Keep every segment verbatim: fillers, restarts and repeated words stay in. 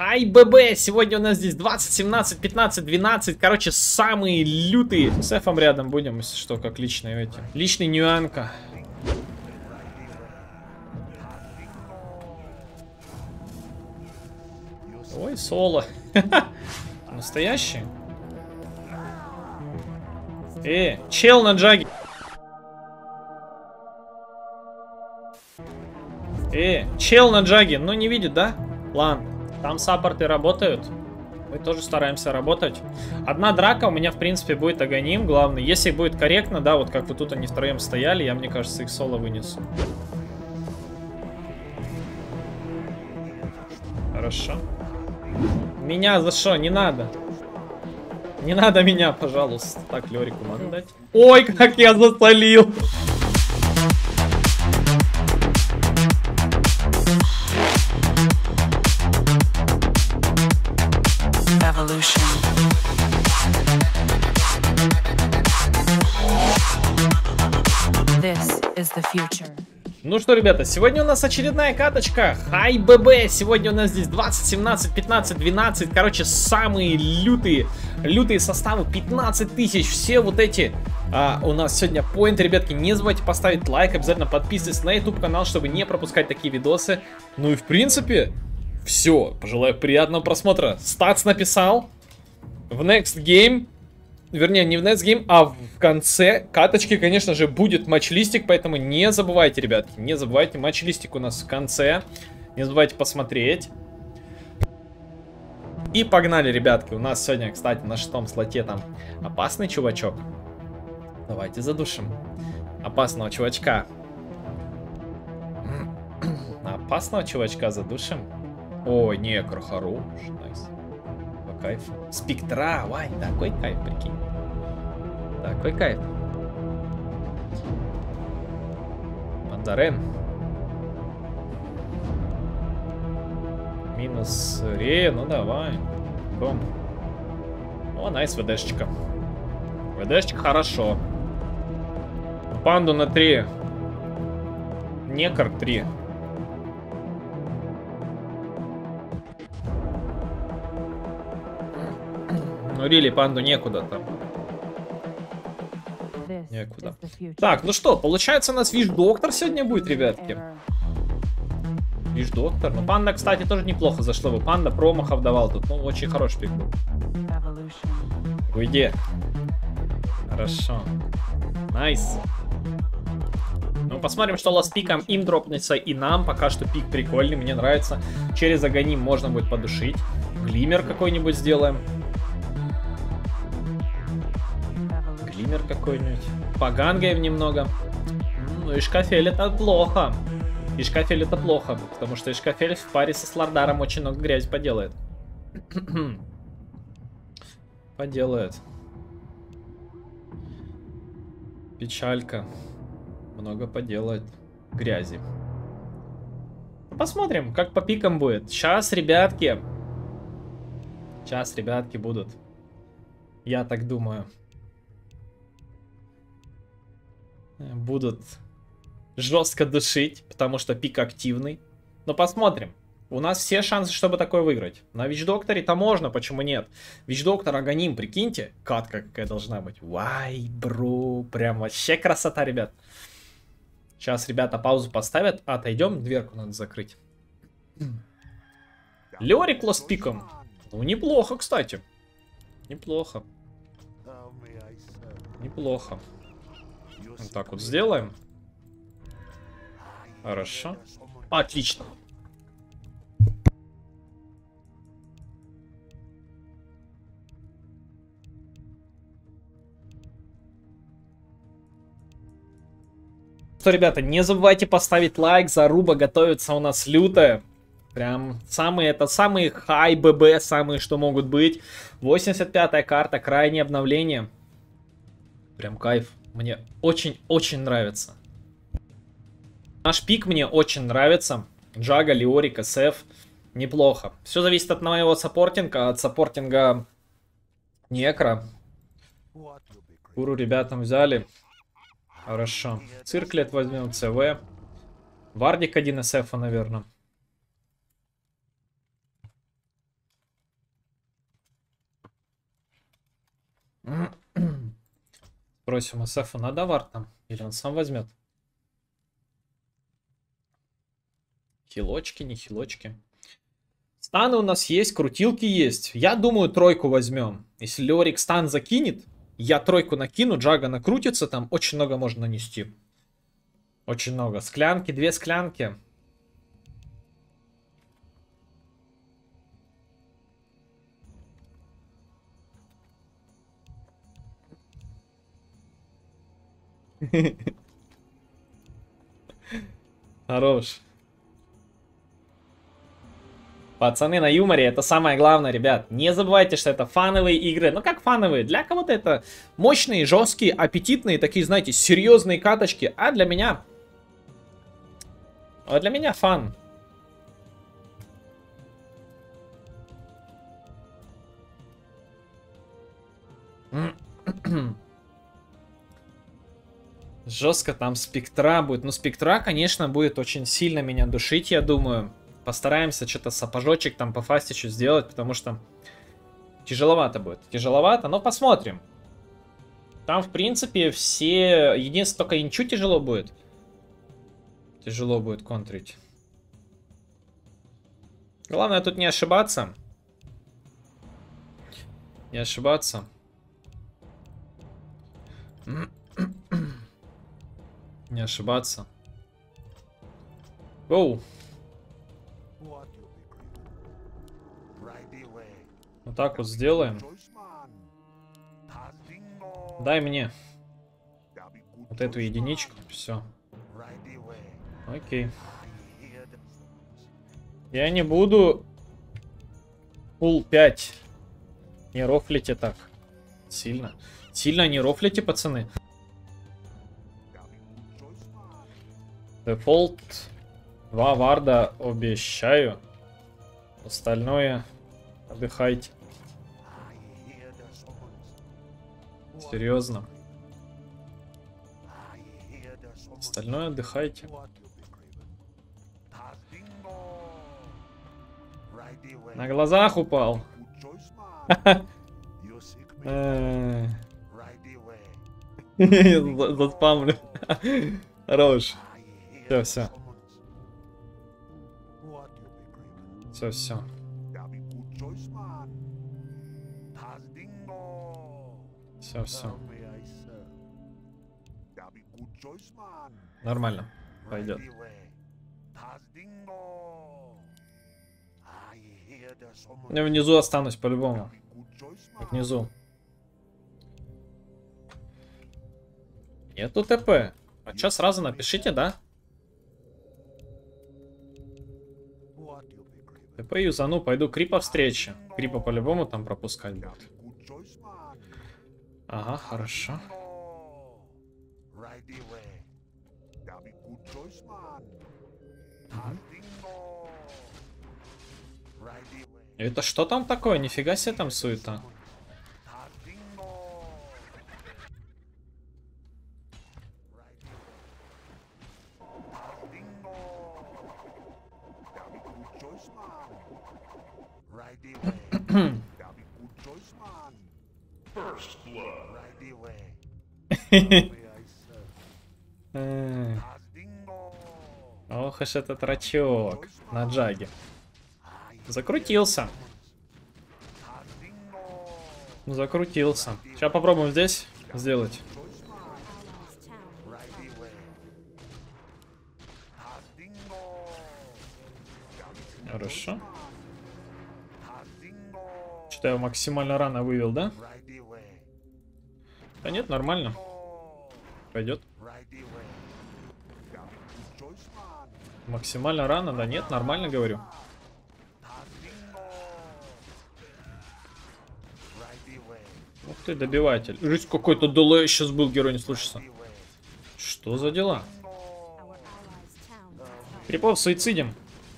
Хай ББ, сегодня у нас здесь двадцать, семнадцать, пятнадцать, двенадцать, короче, самые лютые. С Эфом рядом будем, если что, как личные эти. Личный нюанка. Ой, соло. Настоящий? Э, чел на джаге. Э, чел на джаге, ну не видит, да? Ладно, там саппорты работают. Мы тоже стараемся работать. Одна драка у меня, в принципе, будет агоним. Главное, если будет корректно, да, вот как вот тут они втроем стояли, я, мне кажется, их соло вынесу. Хорошо. Меня за что? Не надо. Не надо меня, пожалуйста. Так, Лёрику могу дать. Ой, как я засолил! This is the future. Ну что, ребята, сегодня у нас очередная каточка. Хай ББ. Сегодня у нас здесь двадцать, семнадцать, пятнадцать, двенадцать. Короче, самые лютые, лютые составы. пятнадцать тысяч. Все вот эти а, у нас сегодня поинты, ребятки. Не забывайте поставить лайк. Обязательно подписывайтесь на YouTube канал, чтобы не пропускать такие видосы. Ну и в принципе, все. Пожелаю приятного просмотра. Статс написал. В Next Game. Вернее, не в Next Game, а в конце каточки, конечно же, будет матч-листик, поэтому не забывайте, ребятки, не забывайте, матч-листик у нас в конце, не забывайте посмотреть. И погнали, ребятки, у нас сегодня, кстати, на шестом слоте там опасный чувачок. Давайте задушим опасного чувачка. Опасного чувачка задушим. Ой, некр хорош, найс. Кайф. Спектра, вай, такой кайф, прикинь. Такой кайф. Пандарен. Минус Рея, ну давай. Бом. О, найс, ВДшечка. ВДшечка хорошо. Панду на три. Некр три. Ну, рили, панду некуда там. Некуда. Так, ну что, получается у нас Виш-доктор сегодня будет, ребятки. Виш-доктор. Ну, панда, кстати, тоже неплохо зашло бы. Панда промахов давал тут. Ну, очень хороший пик был. Уйди. Хорошо. Найс. Ну, посмотрим, что ласт-пиком им дропнется и нам. Пока что пик прикольный, мне нравится. Через агоним можно будет подушить. Глиммер какой-нибудь сделаем. Глиммер какой-нибудь. Погангаем немного. Ну, Ишкафель это плохо. Ишкафель это плохо. Потому что Ишкафель в паре со Слардаром очень много грязи поделает. Поделает. Печалька. Много поделает грязи. Посмотрим, как по пикам будет. Сейчас, ребятки. Сейчас, ребятки, будут. Я так думаю. Будут жестко душить, потому что пик активный. Но посмотрим. У нас все шансы, чтобы такое выиграть. На Вич-докторе-то можно, почему нет? Вич-доктор агоним, прикиньте. Катка какая должна быть. Вай, бро. Прям вообще красота, ребят. Сейчас ребята паузу поставят. Отойдем, дверку надо закрыть. Лёрик с пиком. Ну, неплохо, кстати. Неплохо. Неплохо. Вот так вот сделаем. Хорошо. Отлично. Что, ребята, не забывайте поставить лайк. Заруба готовится у нас лютая. Прям самые, это самые хай ББ, самые что могут быть. восемьдесят пятая карта, крайнее обновление. Прям кайф. Мне очень-очень нравится. Наш пик мне очень нравится. Джага, Леорик, СФ. Неплохо. Все зависит от моего саппортинга. От саппортинга Некра. Куру ребятам взяли. Хорошо. Цирклет возьмем, ЦВ. Вардик один СФ, наверное. Просим СФ, надо вард там? Или он сам возьмет? Хилочки, не хилочки. Станы у нас есть, крутилки есть. Я думаю, тройку возьмем. Если Леорик стан закинет, я тройку накину, Джага накрутится, там очень много можно нанести. Очень много. Склянки, две склянки. Хорош. Пацаны на юморе, это самое главное, ребят. Не забывайте, что это фановые игры. Ну как фановые? Для кого-то это мощные, жесткие, аппетитные, такие, знаете, серьезные каточки. А для меня... А для меня фан. Жестко там спектра будет. Ну, спектра, конечно, будет очень сильно меня душить, я думаю. Постараемся что-то сапожочек там по фастичу сделать, потому что тяжеловато будет. Тяжеловато, но посмотрим. Там, в принципе, все... Единственное, только инчу тяжело будет. Тяжело будет контрить. Главное тут не ошибаться. Не ошибаться. Не ошибаться. Оу. Вот так вот сделаем. Дай мне вот эту единичку. Все. Окей. Я не буду пул пять. Не рофлите так. Сильно. Сильно не рофлите, пацаны. Дефолт. Два варда обещаю. Остальное отдыхайте. Серьезно. Остальное отдыхайте. На глазах упал. Заспамлю. Хорош. Все, все. Все, все. Все, все. Нормально. Пойдет. Я внизу останусь по-любому. Внизу. Нету ТП. А чё, сразу напишите, да? ТП юзану, пойду крипа встречи. Крипа по-любому там пропускать будет. Ага, хорошо. Ага. Это что там такое? Нифига себе там суета. Ох уж этот рачок на джаге. Закрутился. Закрутился. Сейчас попробуем здесь сделать. Хорошо. Что-то я максимально рано вывел, да? Да нет, нормально. Пойдет. Максимально рано, да нет, нормально говорю. Ух ты, добиватель. Жесть, какой-то дулей сейчас был, герой не слышится. Что за дела? Крипов суицидим.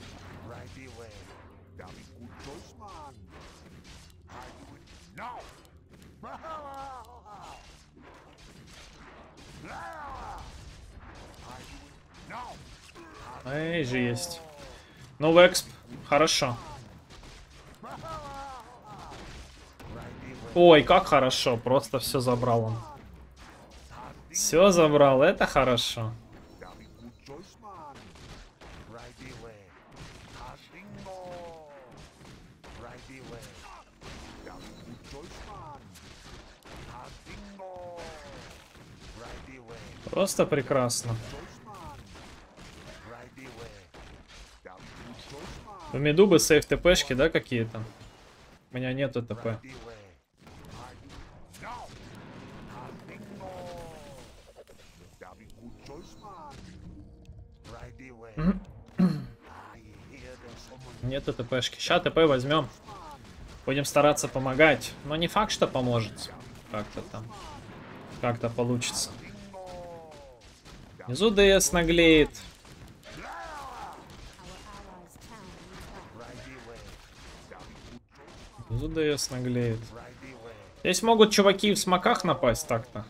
Эй, же есть. Новый эксп. Хорошо. Ой, как хорошо. Просто все забрал он. Все забрал. Это хорошо. Просто прекрасно. В миду бы сейф ТПшки, да, какие-то? У меня нету ТП. Нету ТПшки. Сейчас ТП возьмем. Будем стараться помогать. Но не факт, что поможет. Как-то там. Как-то получится. Внизу ДС наглеет. Внизу ДС наглеет. Здесь могут чуваки в смоках напасть так-то.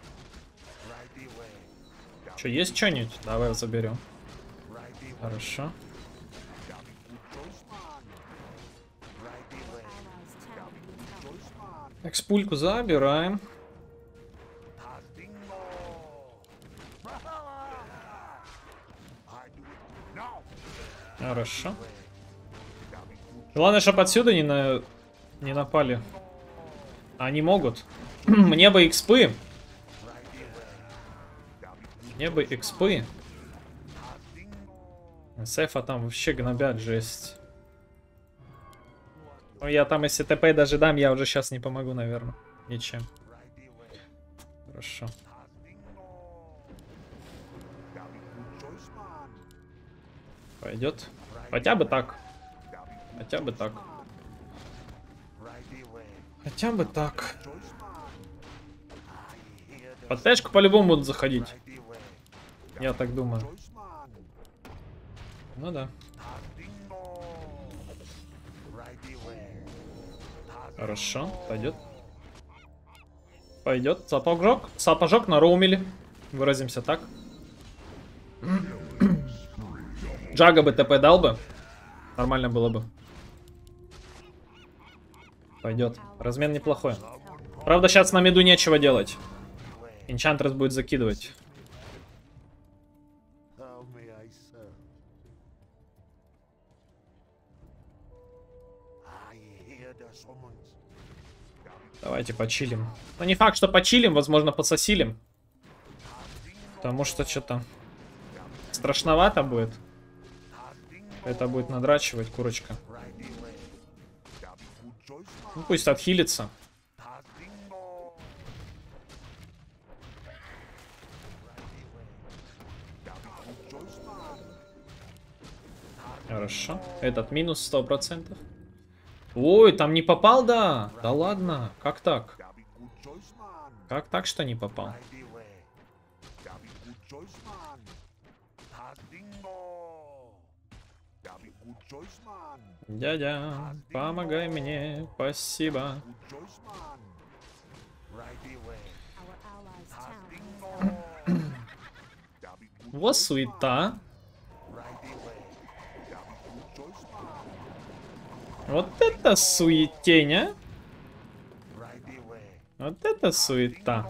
Че, есть что-нибудь? Давай заберем. Хорошо. Экспульку забираем. Хорошо. Главное, чтобы отсюда не, на... не напали. Они могут. Мне бы экспы. Мне бы экспы. Сейфа там вообще гнобят, жесть. Ну, я там, если ТП даже дам, я уже сейчас не помогу, наверное. Ничем. Хорошо. Пойдет. Хотя бы так. Хотя бы так. Хотя бы так. Под тэшку по-любому будут заходить. Я так думаю. Ну да. Хорошо, пойдет. Пойдет. Сапожок. Сапожок на роумеле. Выразимся так. Джага бы ТП дал бы. Нормально было бы. Пойдет. Размен неплохой. Правда, сейчас на миду нечего делать. Энчантрес будет закидывать. Давайте почилим. Но не факт, что почилим, возможно, пососилим. Потому что что-то страшновато будет. Это будет надрачивать, курочка. Ну, пусть отхилится. Хорошо. Этот минус сто процентов. Ой, там не попал, да? Да ладно. Как так? Как так, что не попал? Дядя, помогай мне, спасибо. Вот суета. Вот это суетень, а? Вот это суета.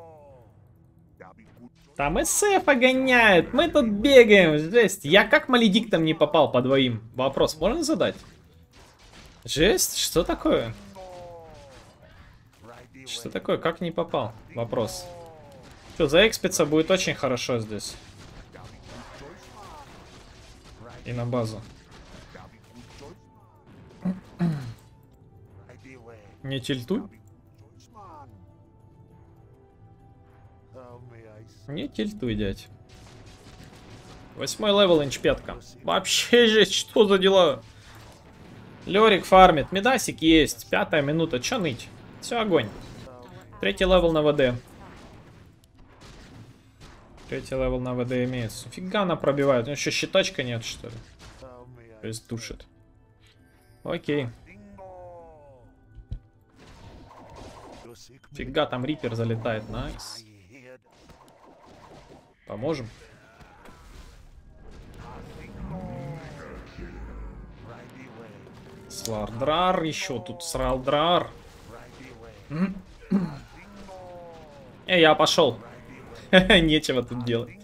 Там эсэф гоняют, мы тут бегаем, жесть. Я как маледиктом не попал по двоим? Вопрос можно задать? Жесть, что такое? Что такое, как не попал? Вопрос. Что, заэкспиться будет очень хорошо здесь. И на базу. Не тильтуй. Не тильтуй, дядь. Восьмой левел инчпетка. Вообще жесть, что за дела? Лерик фармит. Медасик есть. Пятая минута. Че ныть? Все, огонь. Третий левел на ВД. Третий левел на ВД имеется. Фига она пробивает. У него еще щиточка нет, что ли? То есть душит. Окей. Фига там Риппер залетает. Найс. Поможем. Слардрар еще тут. Сралдрар. Эй, я пошел. Нечего тут делать.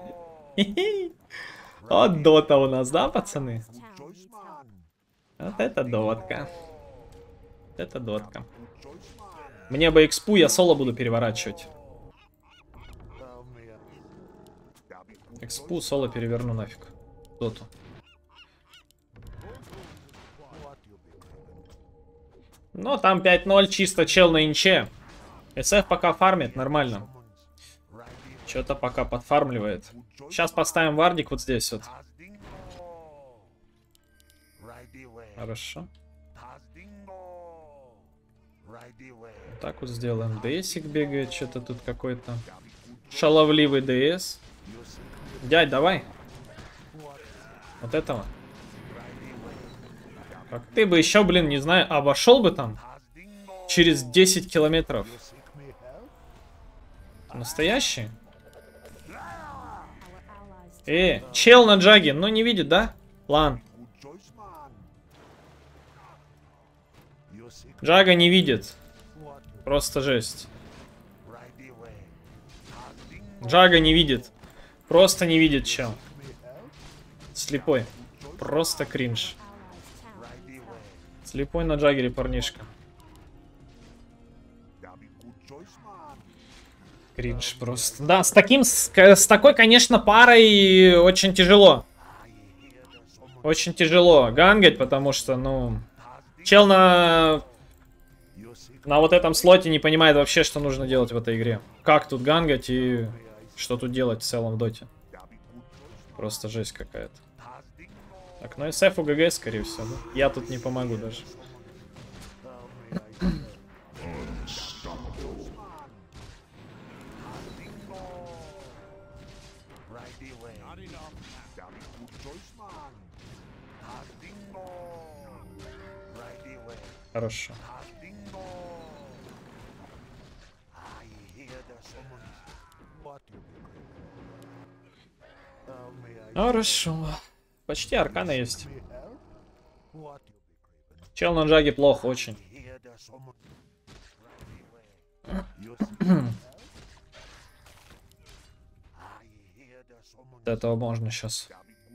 Вот дота у нас, да, пацаны? Вот это дотка. Вот это дотка. Мне бы экспу, я соло буду переворачивать. Экспу, соло переверну нафиг. Доту. Ну, там пять ноль, чисто чел на инче. эс эф пока фармит, нормально. Что-то пока подфармливает. Сейчас поставим вардик вот здесь вот. Хорошо. Вот так вот сделаем. ДСик бегает, что-то тут какой-то шаловливый ДС. Дядь, давай. Вот этого. Как ты бы еще, блин, не знаю, обошел бы там через десять километров. Настоящий? Э, чел на джаге, ну не видит, да? Лан. Джага не видит. Просто жесть. Джага не видит. Просто не видит, чел. Слепой. Просто кринж. Слепой на джагере парнишка. Кринж просто. Да, с таким, с, с такой, конечно, парой очень тяжело. Очень тяжело гангать, потому что, ну... Чел на... На вот этом слоте не понимает вообще, что нужно делать в этой игре. Как тут гангать и что тут делать в целом в доте. Просто жесть какая-то. Так, ну эс эф у ГГ, скорее всего. Да? Я тут не помогу даже. Хорошо. Хорошо. Почти аркана есть. Чел на джаге плохо очень. От этого можно сейчас.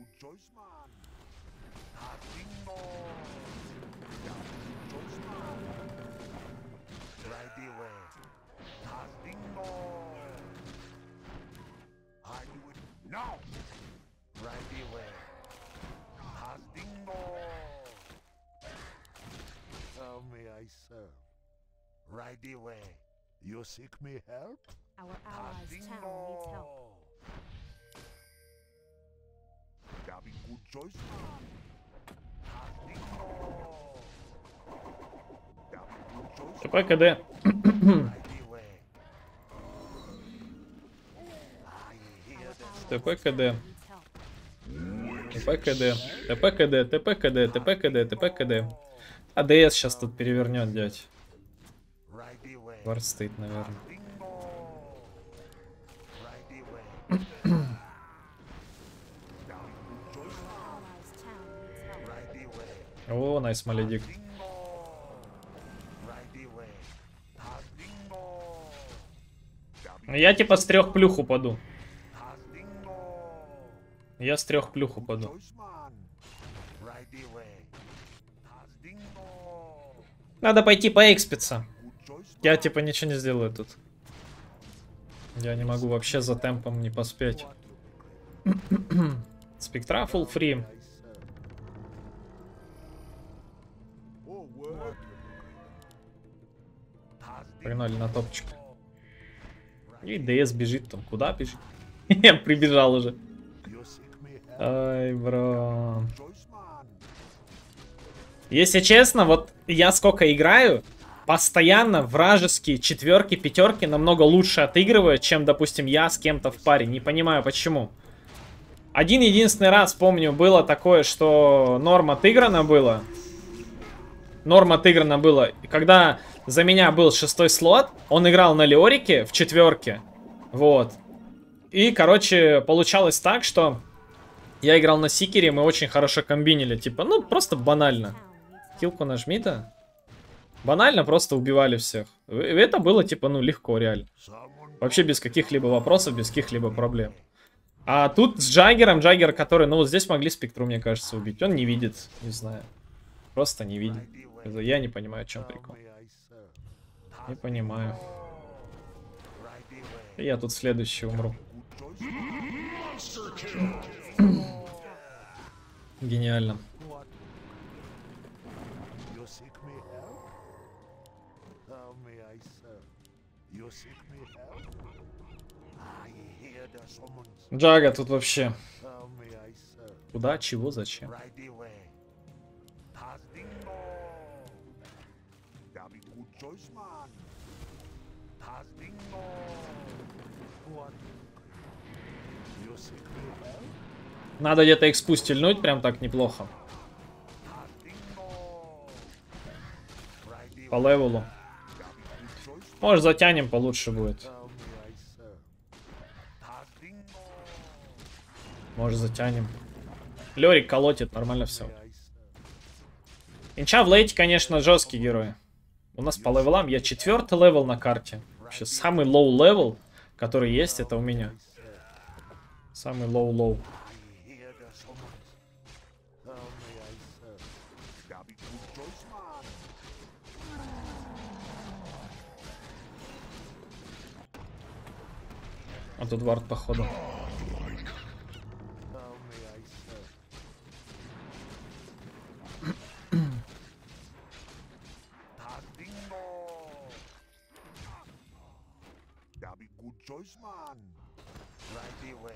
You seek me help? Our allies' town needs help. That be good choice, man. ТП КД. ТП КД. ТП КД. ТП КД. ТП КД. ТП КД. ТП КД. АДС сейчас тут перевернет, дядь. Вард стоит, наверное. О, найс маледик. Я типа с трех плюх упаду. Я с трех плюх упаду. Надо пойти поэкспиться. Я типа ничего не сделаю тут. Я не могу вообще за темпом не поспеть. Спектра full free. Погнали на топчик. И ДС бежит там. Куда бежит? Я прибежал уже. Ай, бро. Если честно, вот я сколько играю, постоянно вражеские четверки, пятерки намного лучше отыгрывают, чем, допустим, я с кем-то в паре. Не понимаю, почему. Один единственный раз, помню, было такое, что норм отыграно было. Норм отыграно было. Когда за меня был шестой слот, он играл на Леорике в четверке. Вот. И, короче, получалось так, что я играл на Сикере, мы очень хорошо комбинили. Типа, ну, просто банально. Хилку нажми, да? Банально просто убивали всех. Это было, типа, ну, легко, реально. Someone Вообще без каких-либо вопросов, без каких-либо проблем. А тут с Джаггером, Джаггер, который, ну, вот здесь могли Спектру, мне кажется, убить. Он не видит, не знаю. Просто не видит. Я не понимаю, о чем прикол. may I serve? Не понимаю. Right away. И я тут следующий умру. Good choice. Гениально. What? You seek me help? How may I serve? You seek me help? I hear the summons. Джага тут вообще. How may I serve? Куда, чего, зачем? Right away. Tazdingo. That be good choice, man. Tazdingo. What? You seek me help? Надо где-то экспу стильнуть, прям так неплохо. Tazdingo. Right away. По левелу. That be good choice. Может, затянем, получше будет. How may I serve? Tazdingo. Может, затянем. Лерик колотит, нормально все. May I serve? Инча в лейте, конечно, жесткий герой. У нас по левелам, я четвертый левел на карте. Вообще, самый лоу левел, который есть, это у меня. Самый лоу-лоу. I hear the summons. How may I serve? That be good choice, man. А тут вард, походу. How may I serve? Tazdingo. That be good choice, man. Right away.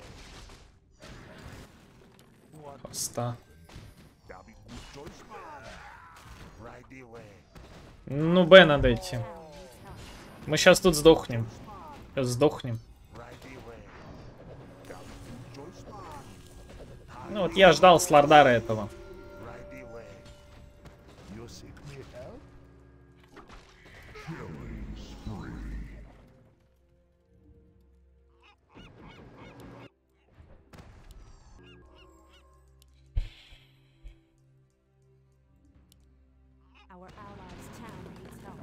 What? Хоста. That be good choice, man. Right away. Ну, Б надо идти. Town needs help. Мы сейчас тут сдохнем. Сейчас сдохнем. Right away. That be good choice, man. Ну, вот я ждал с Лордара этого. Right away. You seek me help? Our allies' town needs help.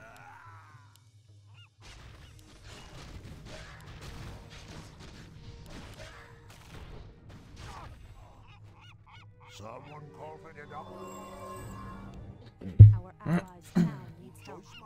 Someone call for the doctor. Our allies' town needs help. Choice,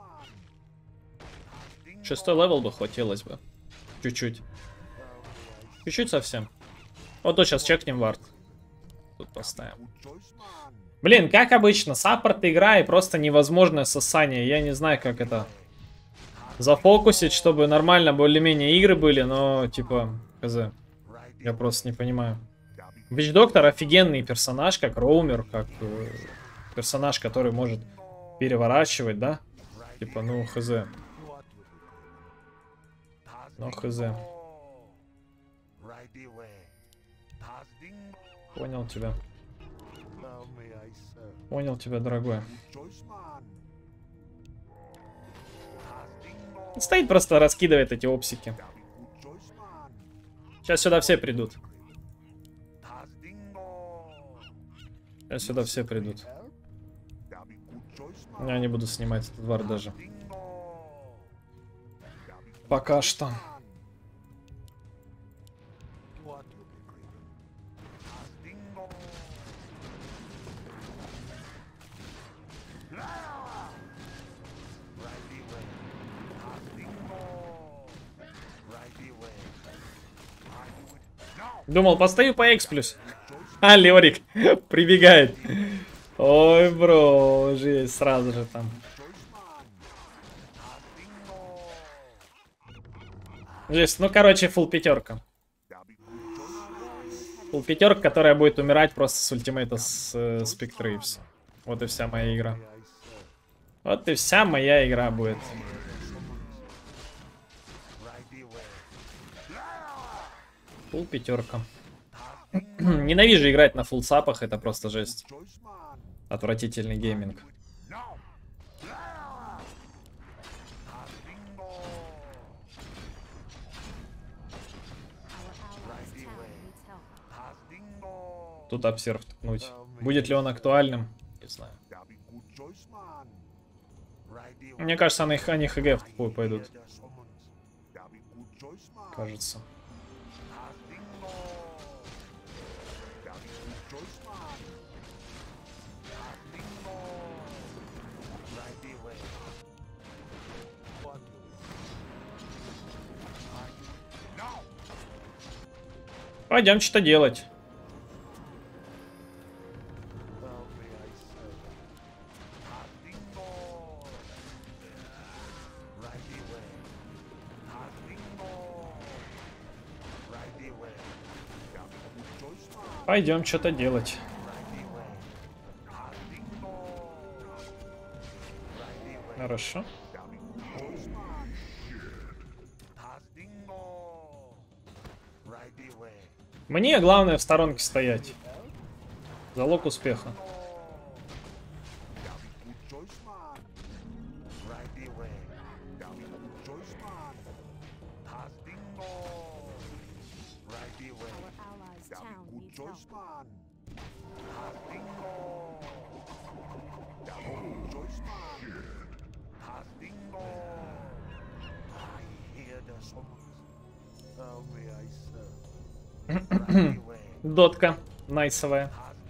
man. Шестой левел бы хватилось бы. Чуть-чуть. Чуть-чуть совсем. Вот тут сейчас чекнем вард. Тут поставим. Good choice, man. Блин, как обычно, саппорт игра и просто невозможное сосание. Я не знаю, как это зафокусить, чтобы нормально более-менее игры были, но типа, хз. Я просто не понимаю. Вич Доктор офигенный персонаж, как роумер, как э, персонаж, который может переворачивать, да? Типа, ну, хз. Ну, хз. Right away. Tazdingo. Понял тебя. How may I serve? Понял тебя, дорогой. Good choice, man. Tazdingo. Стоит просто раскидывает эти опсики. That be good choice, man. Сейчас сюда все придут. Tazdingo. Сейчас сюда все придут. Help? That be good choice, man. Я не буду снимать этот вар даже. Tazdingo. That be good Пока что. man. What you be craving? Tazdingo. Right away. Tazdingo. Right away. I do it now. Думал, постою по эксплюс. А, Лерик прибегает. Ой, бро, жесть, сразу же там. Жесть, ну, короче, фул пятерка. Фул пятерка, которая будет умирать просто с ультимейта с э, Спектры и все. Вот и вся моя игра. Вот и вся моя игра будет. Фул пятерка. Ненавижу играть на фул сапах, это просто жесть. Отвратительный гейминг. Our allies' town needs help. Тут обсерв ткнуть. Будет ли он актуальным? Не знаю. Мне кажется, они, они ХГ в тупую пойдут. Кажется. Пойдем что-то делать. Пойдем что-то делать. Хорошо. Мне главное в сторонке стоять. Залог успеха. Дотка найсовая.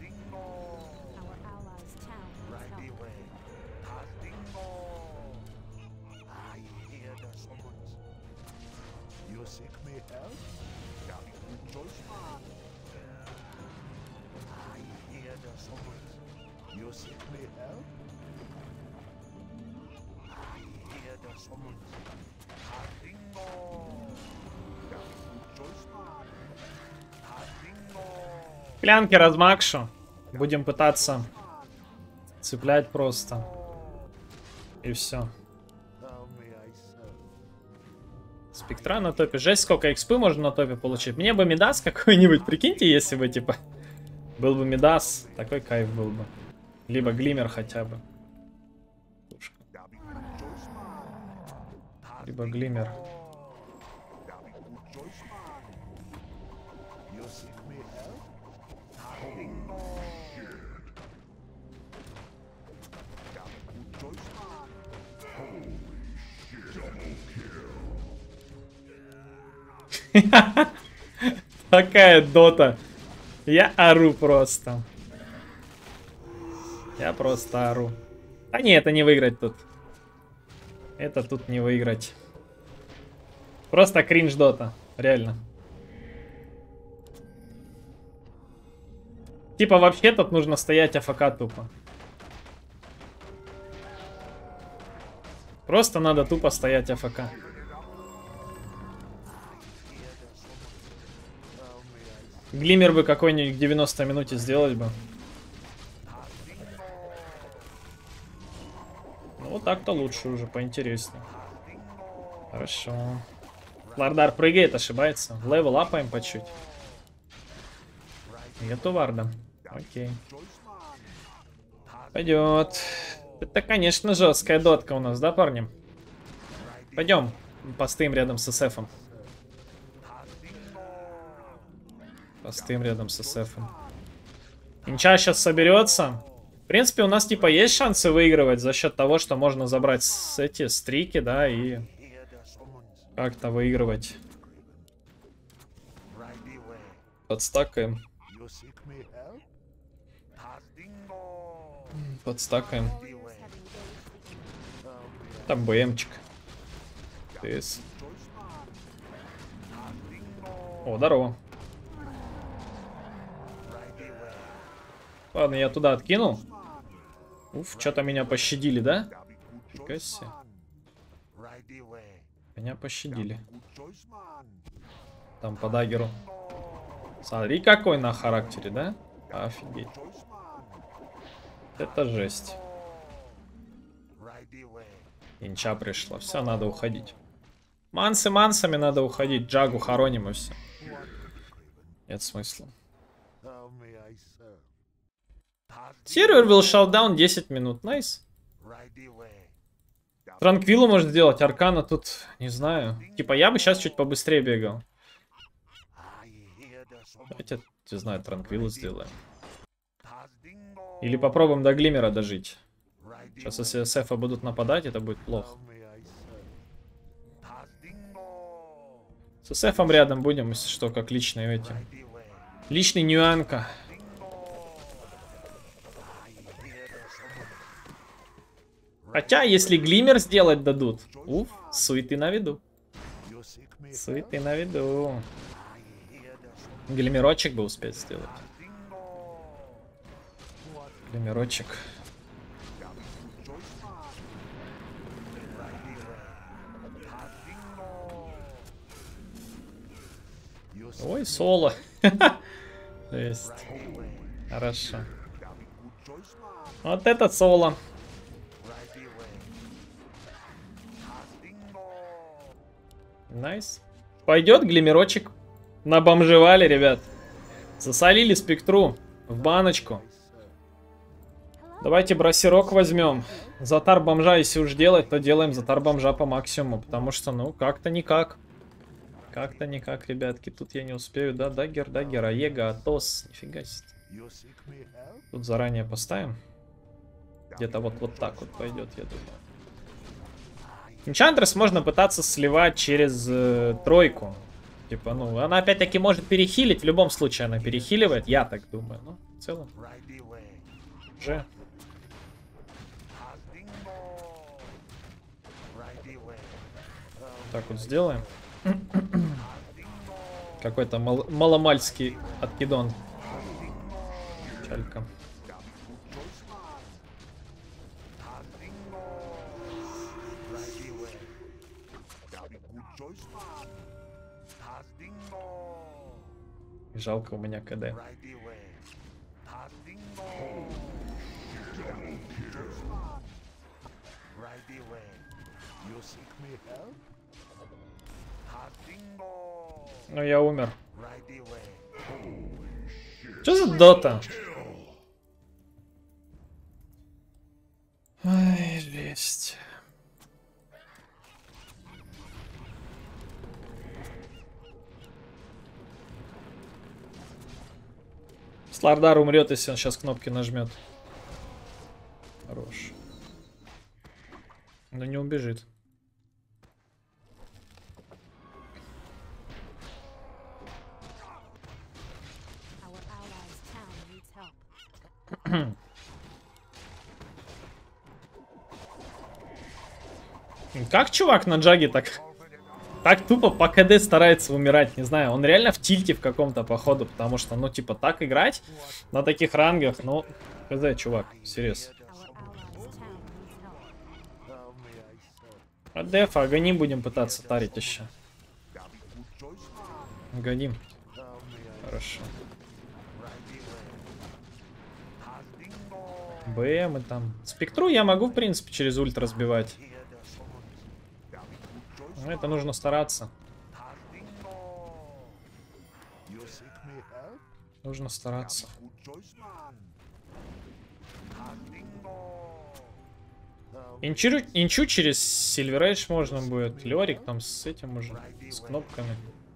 Клянки размакшу. Будем пытаться цеплять просто. И все. Спектра на топе. Жесть, сколько экспы можно на топе получить. Мне бы Мидас какой-нибудь, прикиньте, если бы, типа, был бы Мидас, такой кайф был бы. Либо Глиммер хотя бы. Либо Глиммер. Такая дота. Я ору просто. Я просто ору. А не, это не выиграть тут. Это тут не выиграть. Просто кринж дота. Реально. Типа вообще тут нужно стоять АФК тупо. Просто надо тупо стоять АФК. Глиммер бы какой-нибудь к девяностой минуте сделать бы. Ну вот так-то лучше уже, поинтереснее. Хорошо. Лардар прыгает, ошибается. Левел апаем по чуть. Нету варда. Окей. Пойдет. Это, конечно, жесткая дотка у нас, да, парни? Пойдем. Постоим рядом с эсэфом. Постоим рядом с эсэфом. Инча сейчас соберется. В принципе, у нас типа есть шансы выигрывать за счет того, что можно забрать с эти стрики, да, и как-то выигрывать. Подстакаем. Подстакаем. Там БМчик. ТС. О, здорово. Ладно, я туда откинул. Уф, что-то меня пощадили, да? Фига себе. Меня пощадили. Там по даггеру. Смотри, какой на характере, да? Офигеть. Это жесть. Инча пришла. Все, надо уходить. Мансы мансами надо уходить. Джагу хороним и все. Нет смысла. Сервер will shut down десять минут. Найс. Транквилу может сделать. Аркана тут, не знаю. Типа я бы сейчас чуть побыстрее бегал. Давайте, не знаю, Транквилу сделаем. Или попробуем до Глиммера дожить. Сейчас, если эс эфы будут нападать, это будет плохо. How may I serve? Tazdingo. С эс эфом рядом будем, если что, как личные эти. Right away. Личный нюанка. Хотя, если глиммер сделать дадут, уф, суеты на виду. You seek me Суеты на виду. I hear the summons. Глиммерочек бы успеть сделать. Tazdingo. What Глиммерочек. shall we do, choice man? Right away. Tazdingo. You seek Ой, me соло. Есть. right away. Хорошо. Shall we do, choice man? Вот этот соло. Right away. Tazdingo. Найс. Пойдет глиммерочек. Набомжевали, ребят. Засолили спектру. В баночку. Давайте бросерок возьмем. Затар бомжа, если уж делать, то делаем затар бомжа по максимуму. Потому что, ну, как-то никак. Как-то никак, ребятки. Тут я не успею. Да, даггер, даггер, аега, атос. Нифига себе. You seek me help? Тут заранее поставим. Где-то вот, вот так вот пойдет, я думаю. Энчантрес можно пытаться сливать через э, тройку. Типа, ну, она опять-таки может перехилить. В любом случае она перехиливает. Я так думаю. Ну, в целом, Right away. уже. Tazdingo. Right away. Так вот сделаем. Какой-то мал маломальский откидон. Чалька. Жалко у меня КД. Ну я умер. Что за дота? Ай, жесть. Слардар умрет, если он сейчас кнопки нажмет. Хорош. Но не убежит. Our allies' town needs help. Как чувак на джаге так, так тупо по КД старается умирать, не знаю, он реально в тильте в каком-то походу, потому что, ну, типа, так играть на таких рангах, ну, хз, чувак, серьезно. Our allies' town needs help. А дефа, гоним будем пытаться тарить еще. Гоним. Хорошо. БМ и там. Спектру я могу, в принципе, через ульт разбивать. Но это нужно стараться. Нужно стараться. Инчу, инчу через Сильверэйдж можно будет. Лерик там с этим уже, с кнопками.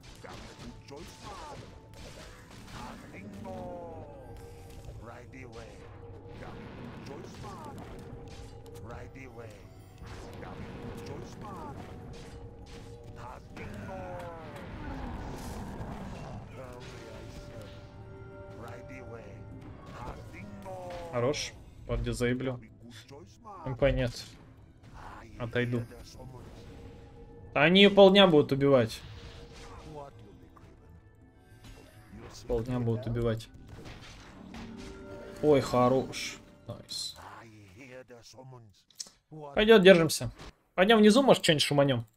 Хорош. Вот где заеблю. МП нет. Отойду. Они ее полдня будут убивать. Полдня будут убивать. Ой, хорош. Найс. Пойдет, держимся. Пойдем внизу, может, что-нибудь шуманем.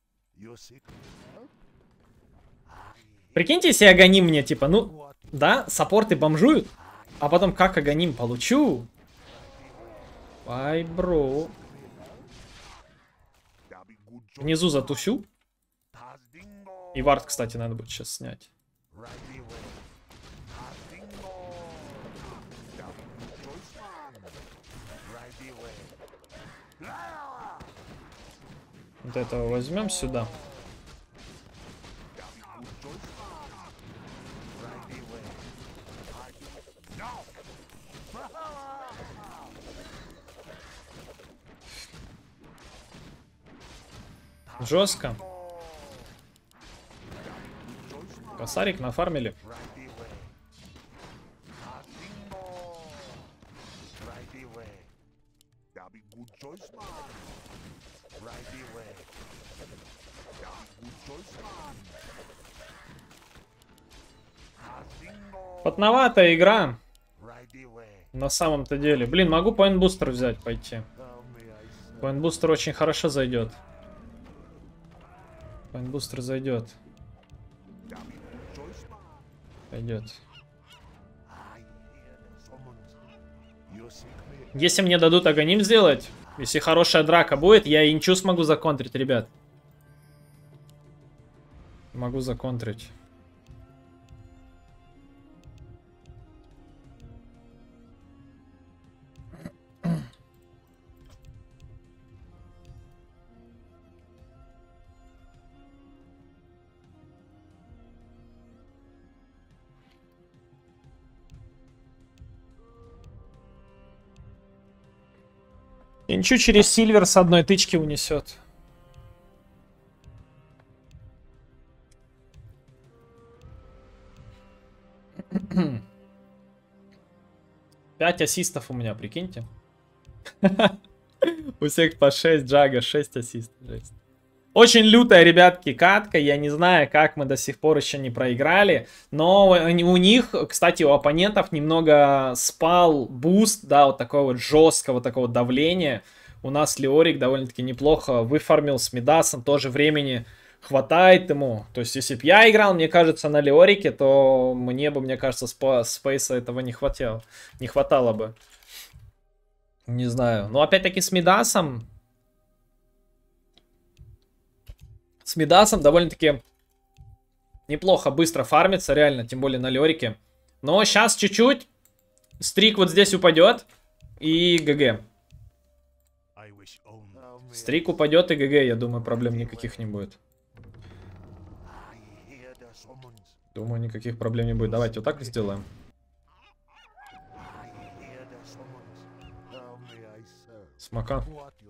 Прикиньте, если Аганим мне, типа, ну, да, саппорты бомжуют, а потом как Аганим получу? Ай, бро. Внизу затусю. И вард, кстати, надо будет сейчас снять. Вот этого возьмем сюда. Жестко. Косарик нафармили. Потноватая игра. На самом-то деле. Блин, могу поинт-бустер взять, пойти. Поинт-бустер очень хорошо зайдет. Поинт-бустер зайдет. Пойдет. Если мне дадут агоним сделать, если хорошая драка будет, я инчу смогу законтрить, ребят. Могу законтрить. Инчу через Сильвер с одной тычки унесет. Пять ассистов у меня, прикиньте. У всех по шесть, Джага шесть ассистов. Очень лютая, ребятки, катка. Я не знаю, как мы до сих пор еще не проиграли. Но у них, кстати, у оппонентов немного спал буст, да, вот такого вот жесткого такого давления. У нас Леорик довольно-таки неплохо выфармил с Мидасом. Тоже времени хватает ему. То есть, если бы я играл, мне кажется, на Леорике, то мне бы, мне кажется, спа спейса этого не хватало. Не хватало бы. Не знаю. Но опять-таки с Мидасом... С Мидасом довольно-таки неплохо быстро фармится, реально, тем более на Леорике. Но сейчас чуть-чуть стрик вот здесь упадет и ГГ. Стрик упадет и ГГ, я думаю, проблем никаких не будет. Думаю, никаких проблем не будет. Давайте вот так сделаем. Смока.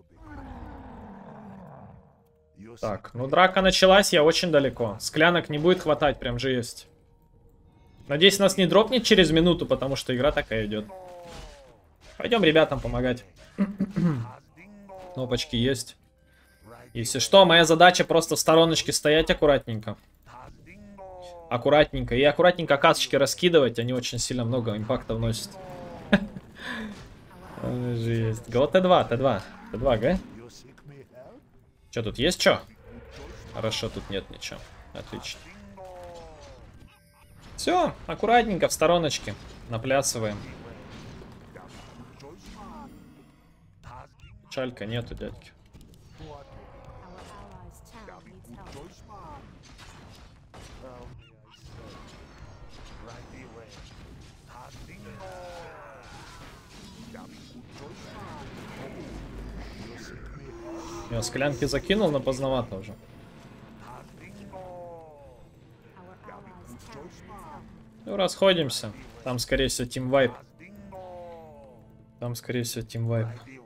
Так, ну драка началась, я очень далеко. Склянок не будет хватать, прям же есть. Надеюсь, нас не дропнет через минуту, потому что игра такая идет. Пойдем ребятам помогать. Кнопочки есть. Если что, моя задача просто в стороночке стоять аккуратненько. Аккуратненько. И аккуратненько касочки раскидывать, они очень сильно много импакта вносят. Жесть. Го Т два, Т два. Т два, га? Что тут есть что? Хорошо, тут нет ничего. Отлично. Все, аккуратненько в стороночке. Наплясываем. Чалька нету, дядьки. Я склянки закинул, но поздновато уже. Ну, расходимся. Там, скорее всего, тимвайп. Там, скорее всего, тимвайп.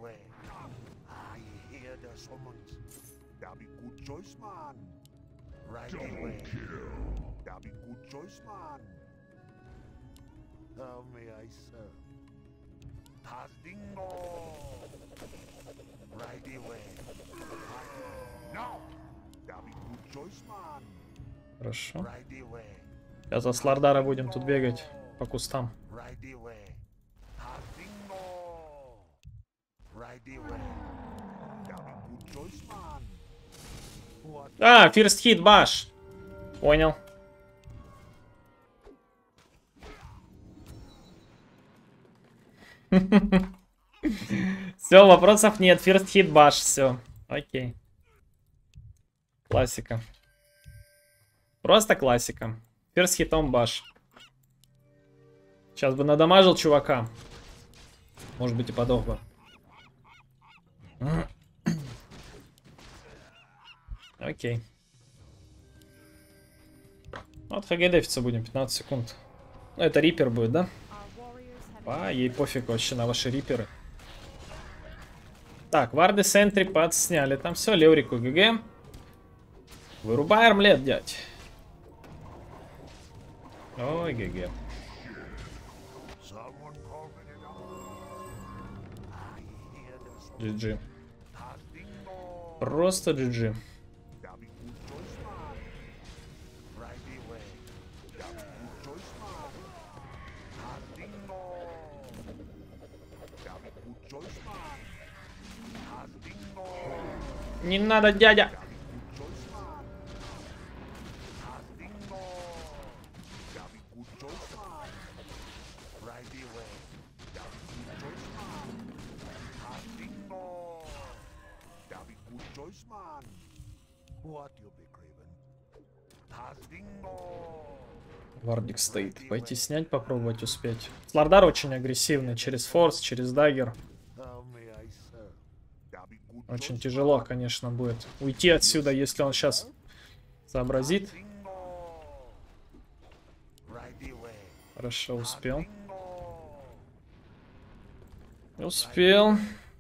Хорошо. Сейчас за Слардара будем тут бегать по кустам. А, first hit баш. Понял. Все, вопросов нет. First hit баш, все. Окей. Классика. Просто классика. First хитом баш. Сейчас бы надамажил чувака. Может быть и подох бы. Окей. Вот ХГ дефиться будем, пятнадцать секунд. Ну это рипер будет, да? А, ей пофиг вообще на ваши риперы. Так, варды сентри подсняли. Там все, Леорику ГГ. Вырубай армлет, дядь. Ой, ГГ. Someone call me the I hear the song. джи джи. Tasdingo. Просто джи джи. That'll be good choice, man. Right away. That'll be good choice, man. Tasdingo. That'll be good choice, man. Tasdingo. Не надо, дядя. That'll be good choice, man. Tasdingo. That'll be good choice, man. Right away. That'll be good choice, man. Tasdingo. That'll be good choice, man. What you be craving? Tasdingo. Вардик стоит. Пойти снять, попробовать успеть. Слардар очень агрессивный. Через форс, через даггер. How may I serve? That'll be good Очень choice, тяжело, конечно, будет уйти отсюда, если он сейчас сообразит. Tasdingo. Right away. Хорошо, успел. Tasdingo. Успел.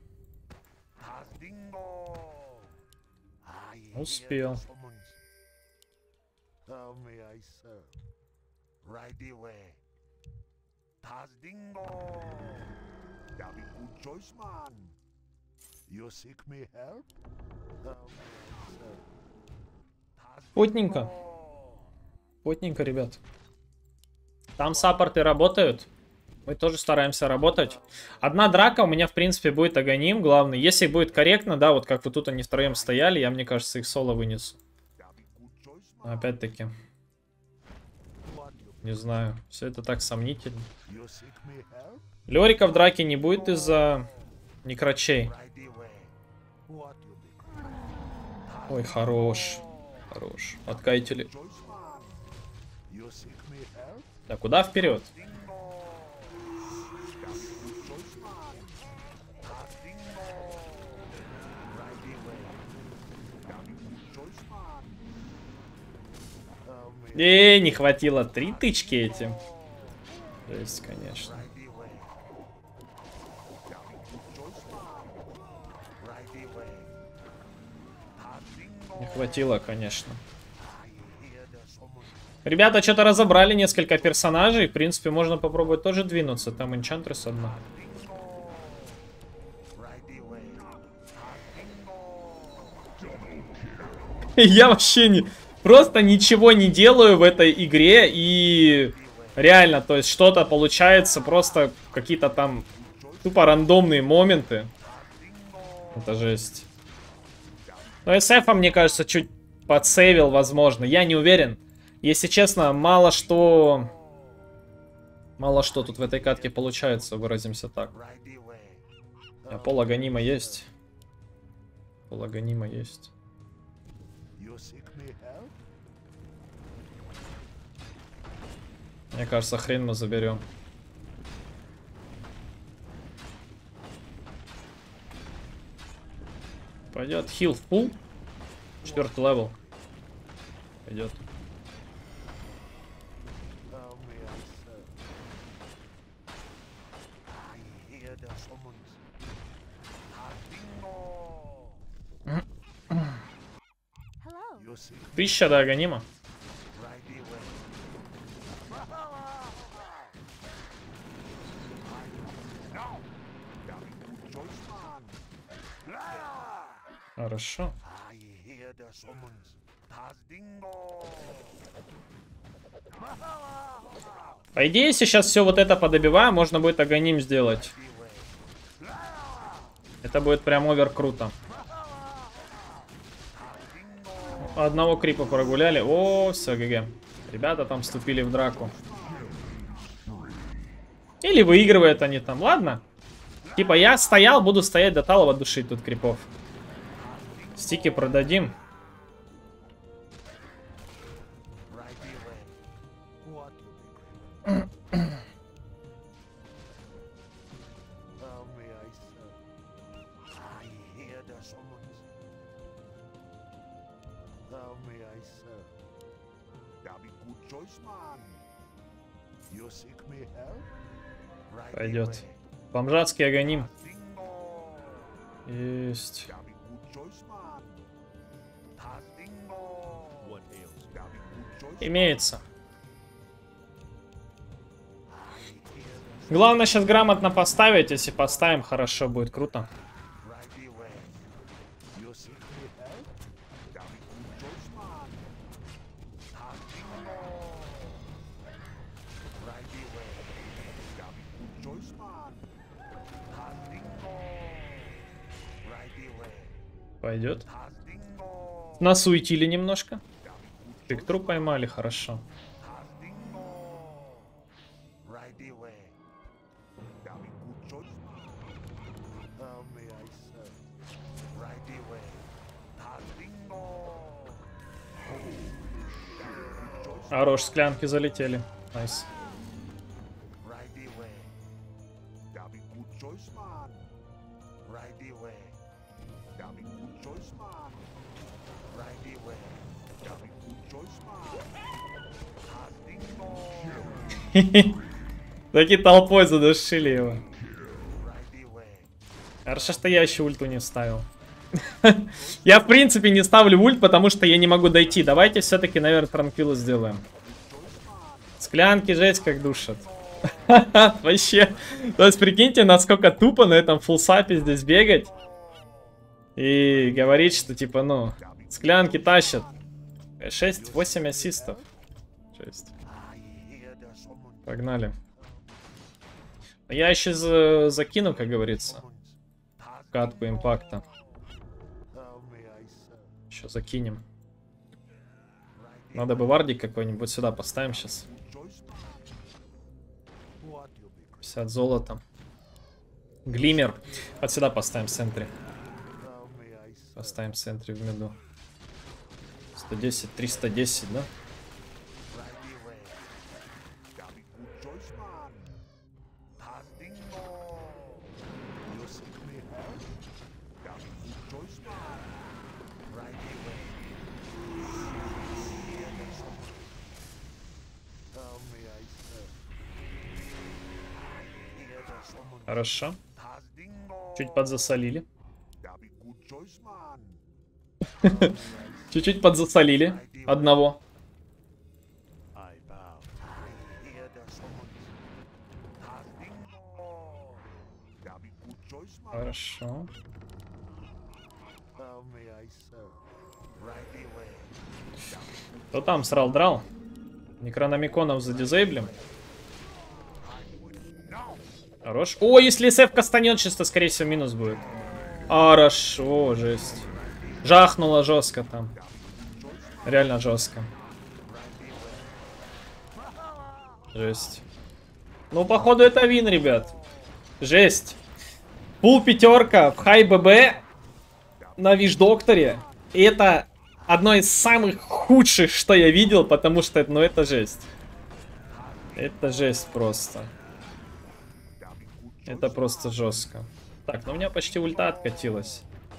Tasdingo. I hear Успел. the summons. How may I serve? Right away. Tasdingo. That'll be good choice, man. You seek me help? How may I serve? Плотненько. Tasdingo. Плотненько, ребят. Там саппорты работают. Мы тоже стараемся работать. Одна драка у меня, в принципе, будет Аганим, главный. Если будет корректно, да, вот как вот тут они втроем стояли, я, мне кажется, их соло вынесу. That'll be good choice, Но man. опять-таки, What you не знаю. Все это так сомнительно. You seek me help? Лерика в драке не будет из-за некрачей. Right away. What you be craving? Ой, хорош. Хорош. Откайтили. Choice, man. You seek me help? Так, куда вперед? Dingo. That'll be good choice, man. Tasdingo. Right away. That'll be good choice, man. How may I Эй, не хватило. Три тычки этим. Жесть, конечно. right away. That'll be good choice, man. Right away. Tasdingo. Не хватило, конечно. I hear the summons. Ребята что-то разобрали несколько персонажей. В принципе, можно попробовать тоже двинуться. Там Энчантрес одна. Right away. Я вообще не... Просто ничего не делаю в этой игре. И реально, то есть что-то получается. Просто какие-то там тупо рандомные моменты. Это жесть. Но эс эф, мне кажется, чуть подсейвил, возможно. Я не уверен. Если честно, мало что... Мало что тут в этой катке получается, выразимся так. Right away. А пол Аганима есть. Пол Аганима есть. You seek me help? Мне кажется, хрен мы заберем. Пойдет. Хил в пул. Четвертый левел. Пойдет. How may I serve? I hear the summons. Tasdingo. Hello. You seek Тысяча до Аганима. right away. No. That'll be good choice, man. Хорошо. I hear the summons. Tasdingo. По идее, сейчас все вот это подобиваем, можно будет Аганим сделать. Это будет прям овер круто. Одного крипа прогуляли. О, все, ГГ. Ребята там вступили в драку. Или выигрывают они там, ладно? Типа я стоял, буду стоять до талого душить тут крипов. Стики продадим. Right away. What you be craving? How may I serve? I hear the summons. How may I serve? That'll be good choice, man. You seek me help? Right Пойдет. away. Бомжатский Аганим. Tasdingo. Есть. That'll be good choice, man. Имеется. Главное сейчас грамотно поставить. Если поставим, хорошо, будет круто. Пойдет. Нас уйтили немножко. Пиктру поймали, хорошо. Хорош, склянки залетели. Найс. Таки толпой задушили его. Хорошо, что я еще ульту не ставил. Я, в принципе, не ставлю ульт, потому что я не могу дойти. Давайте все-таки, наверное, транквилу сделаем. Склянки жесть как душат. Вообще. То есть, прикиньте, насколько тупо на этом фулсапе здесь бегать. И говорить, что, типа, ну, склянки тащат. шесть-восемь ассистов. шесть. Погнали. Я еще за закину, как говорится, катку импакта. Еще закинем. Надо бы вардик какой-нибудь сюда поставим сейчас. пятьдесят золота. Глиммер. Вот сюда поставим в центре. Поставим в центре в меду. сто десять, триста десять, да? Хорошо. Чуть подзасолили. Чуть-чуть подзасолили. Одного. Хорошо. Кто там срал драл? Некрономиконов задизейблим. Хорош. О, если эсэф кастанет, чисто, скорее всего, минус будет. Хорошо, жесть. Жахнуло жестко там. Реально жестко. Жесть. Ну, походу, это вин, ребят. Жесть. Пул пятерка в хай ББ на Виш-докторе. И это одно из самых худших, что я видел, потому что, ну, это жесть. Это жесть просто. Это просто жестко. Так, ну у меня почти ульта откатилась.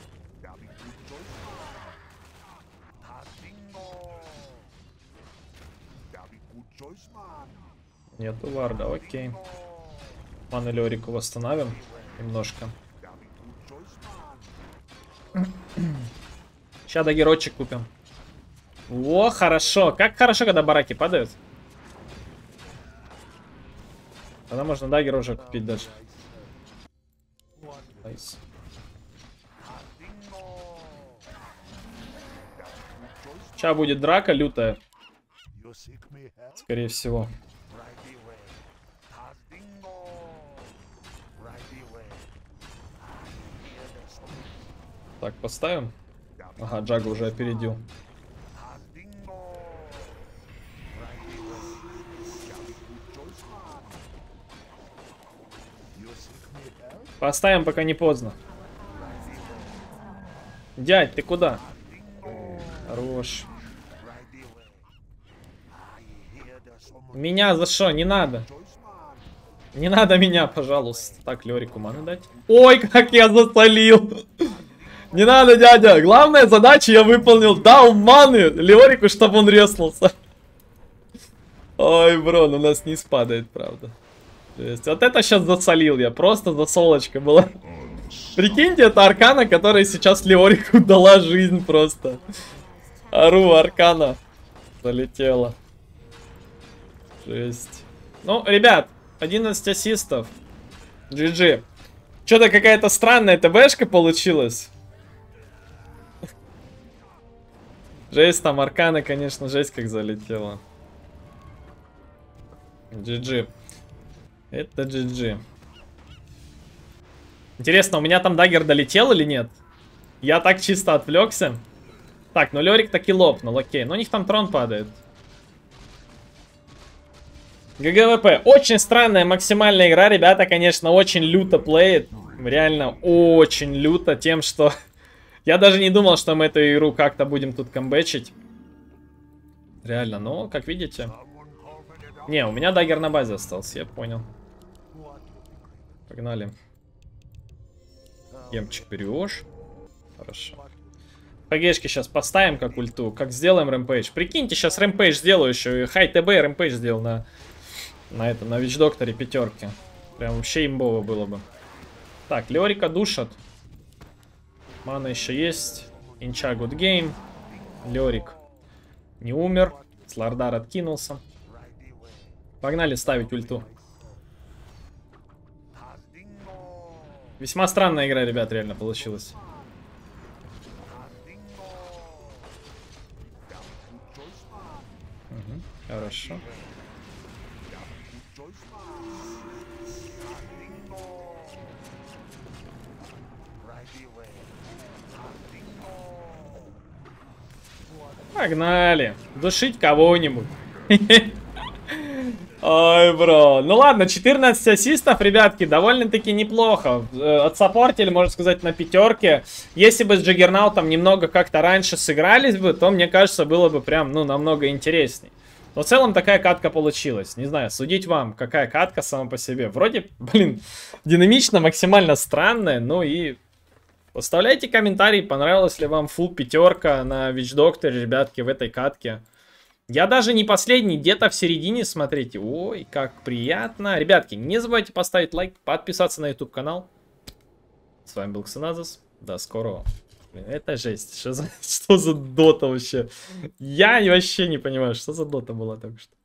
Нету варда, окей. Ману Леорику восстановим немножко. Сейчас дагерочек купим. О, хорошо. Как хорошо, когда бараки падают. Тогда можно дагер уже купить даже. Nice. Сейчас будет драка лютая. Скорее всего. Так, поставим. Ага, Джага уже опередил. Поставим, пока не поздно. Дядь, ты куда? Хорош. Меня за что? Не надо. Не надо меня, пожалуйста. Так, Лерику ману дать. Ой, как я засолил. Не надо, дядя. Главная задача я выполнил. Дал маны Лерику, чтобы он резнулся. Ой, бро, у нас не спадает, правда. Жесть. Вот это сейчас засолил я. Просто засолочка была. Прикиньте, это аркана, которая сейчас Леорику дала жизнь просто. Ару, Аркана. Залетела. Жесть. Ну, ребят, одиннадцать ассистов. джи джи. Что-то какая-то странная ТБшка получилась. Жесть, там Аркана, конечно, жесть как залетела. джи джи. Это джи джи. Интересно, у меня там даггер долетел или нет? Я так чисто отвлекся. Так, ну Лерик таки лопнул, окей. Но у них там трон падает. ГГВП. Очень странная максимальная игра. Ребята, конечно, очень люто плеят. Реально очень люто тем, что... Я даже не думал, что мы эту игру как-то будем тут камбэчить. Реально, но, как видите... Не, у меня даггер на базе остался, я понял. Погнали. Емчик берешь. Хорошо. ПГшки сейчас поставим как ульту. Как сделаем рэмпейдж. Прикиньте, сейчас рэмпейдж сделаю еще. Хай ТБ рэмпейдж сделал на... На этом, на Вич-докторе пятерки. Прям вообще имбово было бы. Так, Леорика душат. Мана еще есть. Инча good game. Леорик не умер. Слардар откинулся. Погнали ставить ульту. Весьма странная игра, ребят, реально получилась. Угу, хорошо. Погнали. Душить кого-нибудь. Ой, бро. Ну ладно, четырнадцать ассистов, ребятки, довольно-таки неплохо. Отсаппортили, можно сказать, на пятерке. Если бы с Джаггернаутом немного как-то раньше сыгрались бы, то, мне кажется, было бы прям, ну, намного интересней. Но в целом такая катка получилась. Не знаю, судить вам, какая катка сама по себе. Вроде, блин, динамично, максимально странная, ну и... Оставляйте комментарий, понравилась ли вам фулл пятерка на Вич-докторе, ребятки, в этой катке. Я даже не последний, где-то в середине, смотрите. Ой, как приятно. Ребятки, не забывайте поставить лайк, подписаться на YouTube канал. С вами был Ксеназис. До скорого. Блин, это жесть. Что за, что за дота вообще? Я вообще не понимаю, что за дота была только что.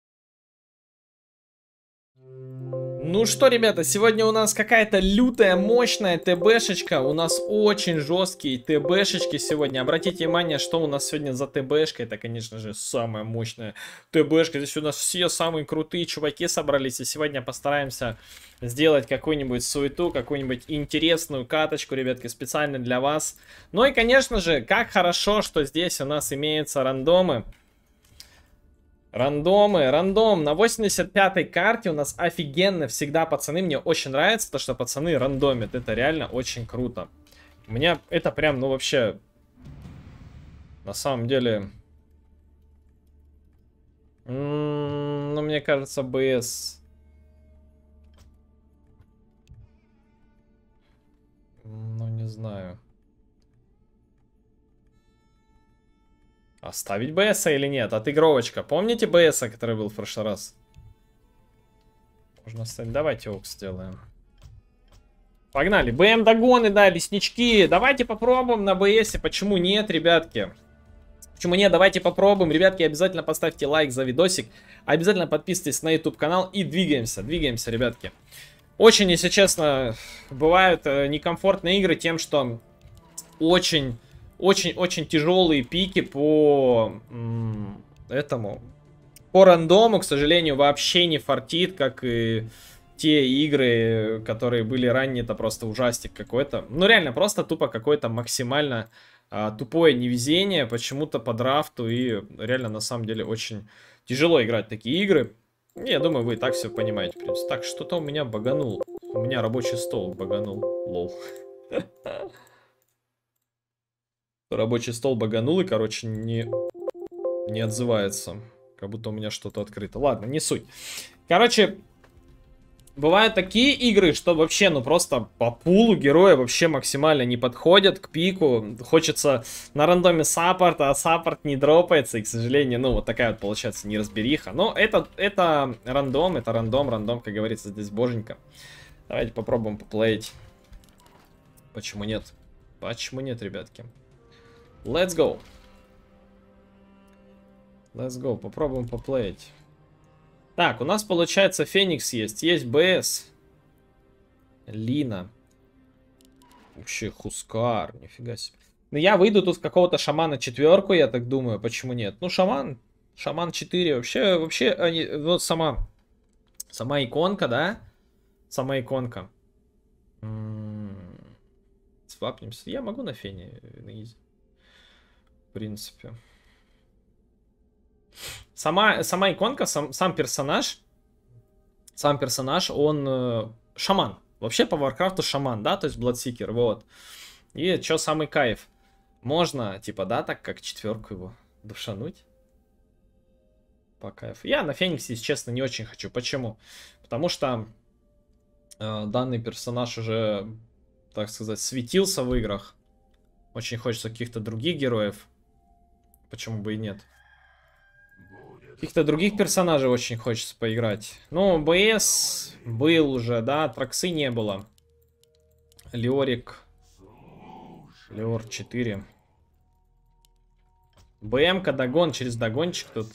Ну что, ребята, сегодня у нас какая-то лютая, мощная ТБшечка. У нас очень жесткие ТБшечки сегодня. Обратите внимание, что у нас сегодня за ТБшка. Это, конечно же, самая мощная ТБшка. Здесь у нас все самые крутые чуваки собрались. И сегодня постараемся сделать какую-нибудь суету, какую-нибудь интересную каточку, ребятки, специально для вас. Ну и, конечно же, как хорошо, что здесь у нас имеются рандомы. Рандомы, рандом. На восемьдесят пятой карте у нас офигенно всегда, пацаны. Мне очень нравится то, что пацаны рандомят. Это реально очень круто. У меня это прям, ну вообще, на самом деле... М-м, ну, мне кажется, БС... Ну, не знаю. Оставить БСа или нет? Отыгровочка. Помните БСа, который был в прошлый раз? Можно оставить. Давайте окс сделаем. Погнали. БМ догоны, да, леснички. Давайте попробуем на БСе. Почему нет, ребятки? Почему нет? Давайте попробуем. Ребятки, обязательно поставьте лайк за видосик. Обязательно подписывайтесь на YouTube канал. И двигаемся. Двигаемся, ребятки. Очень, если честно, бывают некомфортные игры тем, что очень... Очень-очень тяжелые пики по этому. По рандому, к сожалению, вообще не фартит, как и те игры, которые были ранее. Это просто ужастик какой-то. Ну, реально, просто тупо какое-то максимально а, тупое невезение почему-то по драфту. И реально, на самом деле, очень тяжело играть в такие игры. Я думаю, вы и так все понимаете, в принципе. Так, что-то у меня баганул. У меня рабочий стол баганул. Лол. Рабочий стол баганул и, короче, не, не отзывается. Как будто у меня что-то открыто. Ладно, не суть. Короче, бывают такие игры, что вообще, ну, просто по пулу героя вообще максимально не подходят к пику. Хочется на рандоме саппорта, а саппорт не дропается. И, к сожалению, ну, вот такая вот получается неразбериха. Но это, это рандом, это рандом, рандом, как говорится, здесь боженька. Давайте попробуем поплеить. Почему нет? Почему нет, ребятки? Let's go. Let's go, попробуем поплеить. Так, у нас получается Феникс есть, есть БС. Лина. Вообще Хускар, нифига себе. Ну я выйду тут в какого-то шамана четверку, я так думаю, почему нет? Ну шаман, шаман четыре, вообще, вообще, они, вот сама, сама иконка, да? Сама иконка. М-м-м. Свапнемся. Я могу на фене, на изи. В принципе. Сама, сама иконка, сам, сам персонаж, сам персонаж, он э, шаман. Вообще по Варкрафту шаман, да, то есть Бладсикер, вот. И что самый кайф? Можно, типа, да, так как четверку его душануть. По кайфу. Я на Фениксе, если честно, не очень хочу. Почему? Потому что э, данный персонаж уже, так сказать, светился в играх. Очень хочется каких-то других героев. Почему бы и нет? Каких-то других персонажей очень хочется поиграть. Ну, БС был уже, да, Траксы не было. Леорик. Леор четыре. БМ-ка, догон, через догончик тут.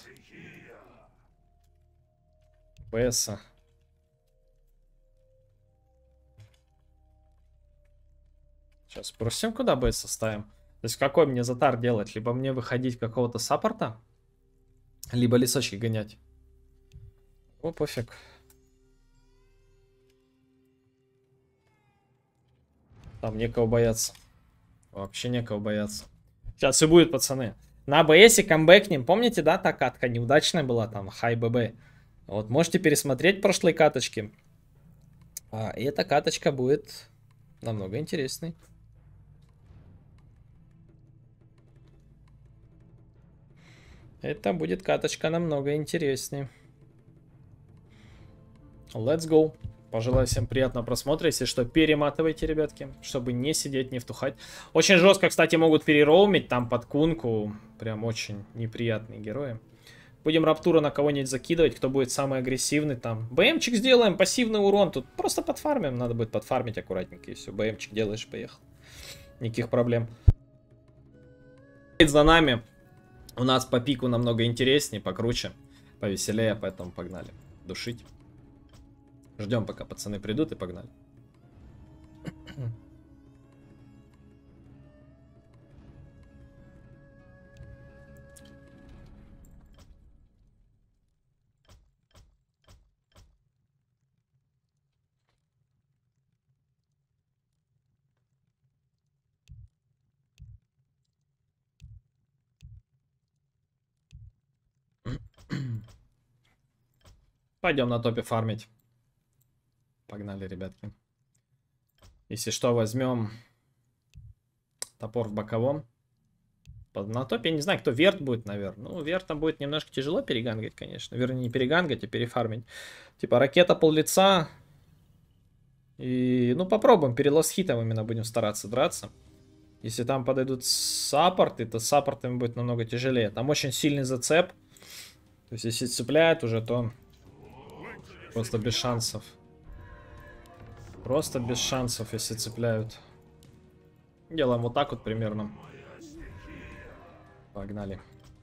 БСа. Сейчас спросим, куда БС ставим. То есть какой мне затар делать? Либо мне выходить какого-то саппорта, либо лесочки гонять. О, пофиг. Там некого бояться. Вообще некого бояться. Сейчас все будет, пацаны. На АБСе камбэкнем. Помните, да, та катка неудачная была там, хай ББ. Вот, можете пересмотреть прошлые каточки. А, и эта каточка будет намного интересней. Это будет каточка намного интереснее. Let's go. Пожелаю всем приятного просмотра. Если что, перематывайте, ребятки, чтобы не сидеть, не втухать. Очень жестко, кстати, могут перероумить там под кунку. Прям очень неприятные герои. Будем Раптура на кого-нибудь закидывать, кто будет самый агрессивный там. БМчик сделаем, пассивный урон. Тут просто подфармим, надо будет подфармить аккуратненько. И все, БМчик делаешь, поехал. Никаких проблем. За нами. У нас по пику намного интереснее, покруче, повеселее, поэтому погнали душить. Ждем, пока пацаны придут, и погнали. Пойдем на топе фармить. Погнали, ребятки. Если что, возьмем топор в боковом. На топе, я не знаю, кто верт будет, наверное. Ну, вертом будет немножко тяжело перегангать, конечно. Вернее, не перегангать, а перефармить. Типа ракета пол лица. И, ну, попробуем. Перед лост-хитом именно будем стараться драться. Если там подойдут саппорты, то с саппортами будет намного тяжелее. Там очень сильный зацеп. То есть, если цепляет уже, то просто без шансов. Просто без шансов, если цепляют. Делаем вот так вот примерно. Погнали.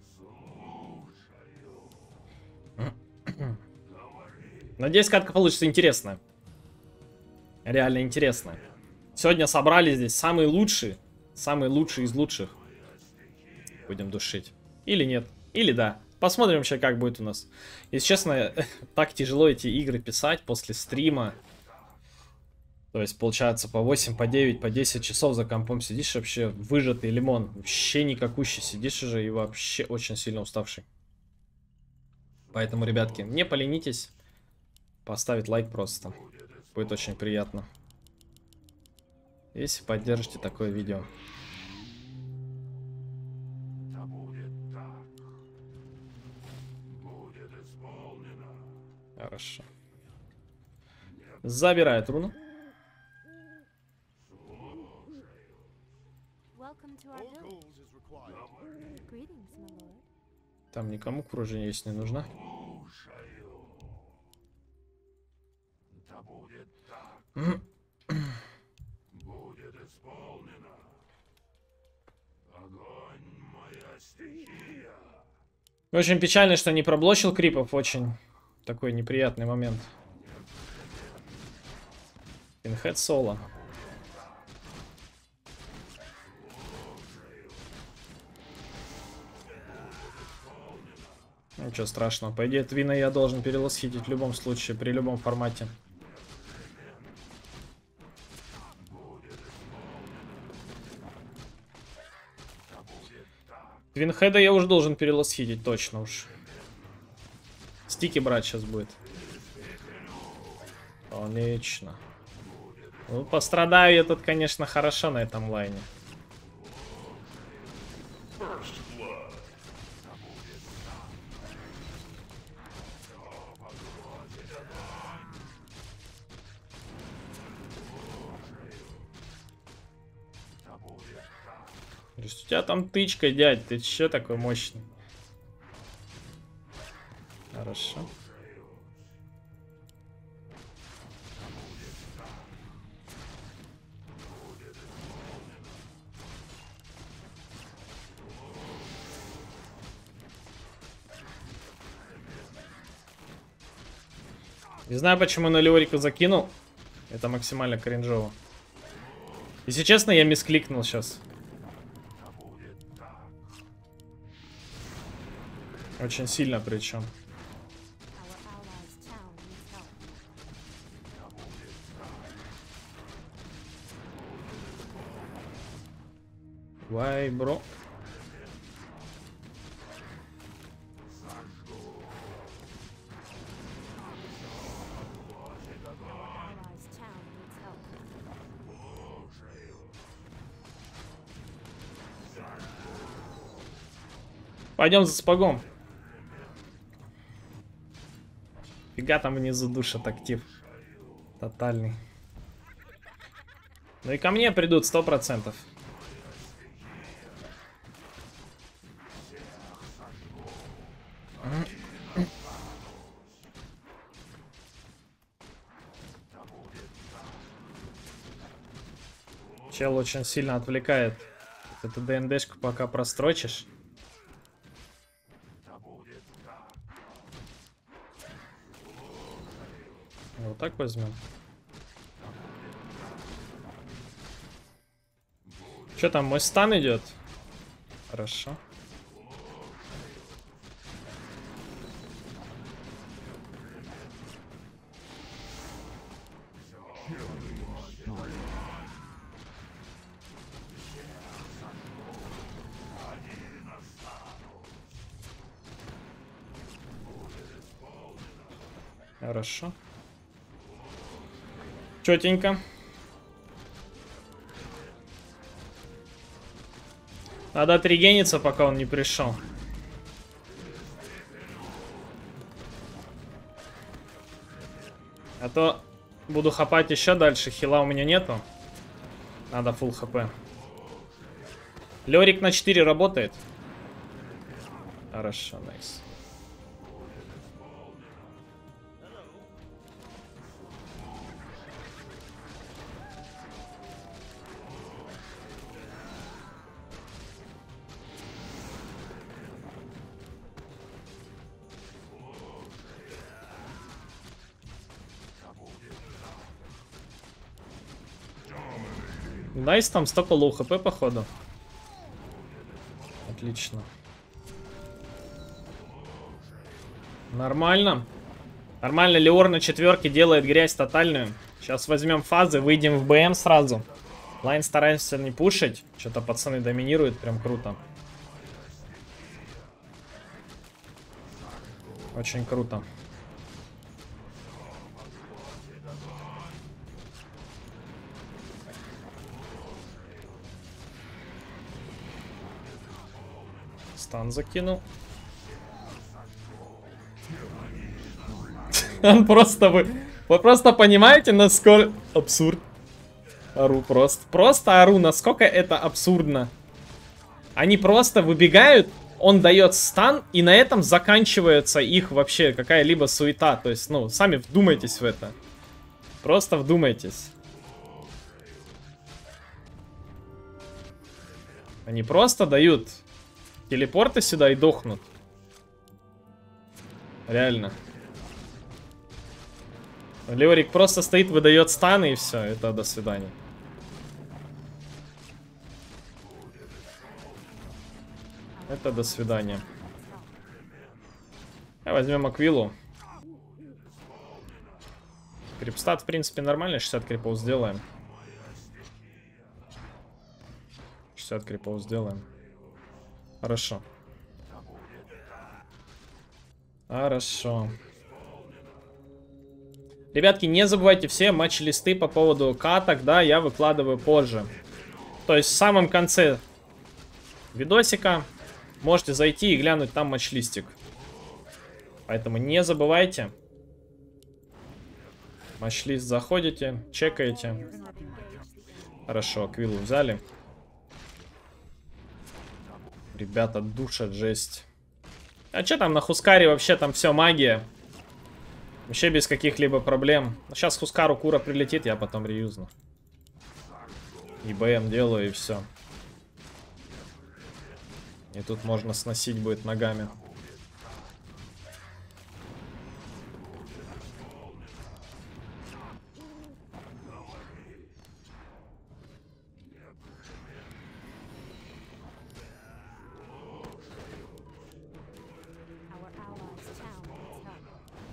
Надеюсь, катка получится интересная. Реально интересная. Сегодня собрали здесь самые лучшие. Самые лучшие из лучших. Будем душить. Или нет. Или да. Посмотрим вообще, как будет у нас. Если честно, так тяжело эти игры писать после стрима. То есть, получается, по восемь, по девять, по десять часов за компом сидишь, вообще выжатый лимон. Вообще никакущий сидишь уже и вообще очень сильно уставший. Поэтому, ребятки, не поленитесь поставить лайк просто. Будет очень приятно. Если поддержите такое видео. Хорошо. Забирает руну. Там никому кружение есть не нужна. Будет исполнено. Огонь, моя стихия. Очень печально, что не проблочил крипов. Очень такой неприятный момент. Инхед соло. Ничего страшного. По идее, Твина я должен перелосхитить в любом случае, при любом формате. Твинхеда я уже должен перелосхитить, точно уж. Стики брать сейчас будет. Отлично. Ну, пострадаю я тут, конечно, хорошо на этом лайне. То есть у тебя там тычка, дядь, ты че такой мощный? Хорошо. Не знаю, почему на Леорику закинул. Это максимально кринжово. Если честно, я мискликнул сейчас. Очень сильно причем. Why, bro? Пойдем за спагом. Фига там внизу душат актив. Тотальный. Ну и ко мне придут сто процентов. Чел очень сильно отвлекает. Эту ДНДшку пока прострочишь. Вот так возьмем. Что там, мой стан идет? Хорошо. Хорошо. Четенько. Надо отрегениться, пока он не пришел. А то буду хапать еще дальше. Хила у меня нету. Надо фулл хп. Лерик на четыре работает. Хорошо, найс. Найс, там столько лоу хп, походу. Отлично. Нормально. Нормально, Леор на четверке делает грязь тотальную. Сейчас возьмем фазы, выйдем в БМ сразу. Лайн стараемся не пушить. Что-то пацаны доминируют, прям круто. Очень круто. Стан закинул. Он просто вы... Вы просто понимаете, насколько... Абсурд. Ору просто. Просто ору, насколько это абсурдно. Они просто выбегают, он дает стан, и на этом заканчивается их вообще какая-либо суета. То есть, ну, сами вдумайтесь в это. Просто вдумайтесь. Они просто дают телепорты сюда и дохнут. Реально. Леорик просто стоит, выдает станы и все. Это до свидания. Это до свидания. Возьмем Аквилу. Крипстат, в принципе, нормально. шестьдесят крипов сделаем. шестьдесят крипов сделаем. Хорошо. Хорошо. Ребятки, не забывайте все матч-листы по поводу каток, да, я выкладываю позже. То есть в самом конце видосика можете зайти и глянуть там матч-листик. Поэтому не забывайте. Матч-лист заходите, чекаете. Хорошо, Аквилу взяли. Ребята, душат, жесть. А что там на Хускаре вообще? Там все магия. Вообще без каких-либо проблем. Сейчас Хускару Кура прилетит, я потом реюзну. И БМ делаю, и все. И тут можно сносить будет ногами. Our allies' town needs help.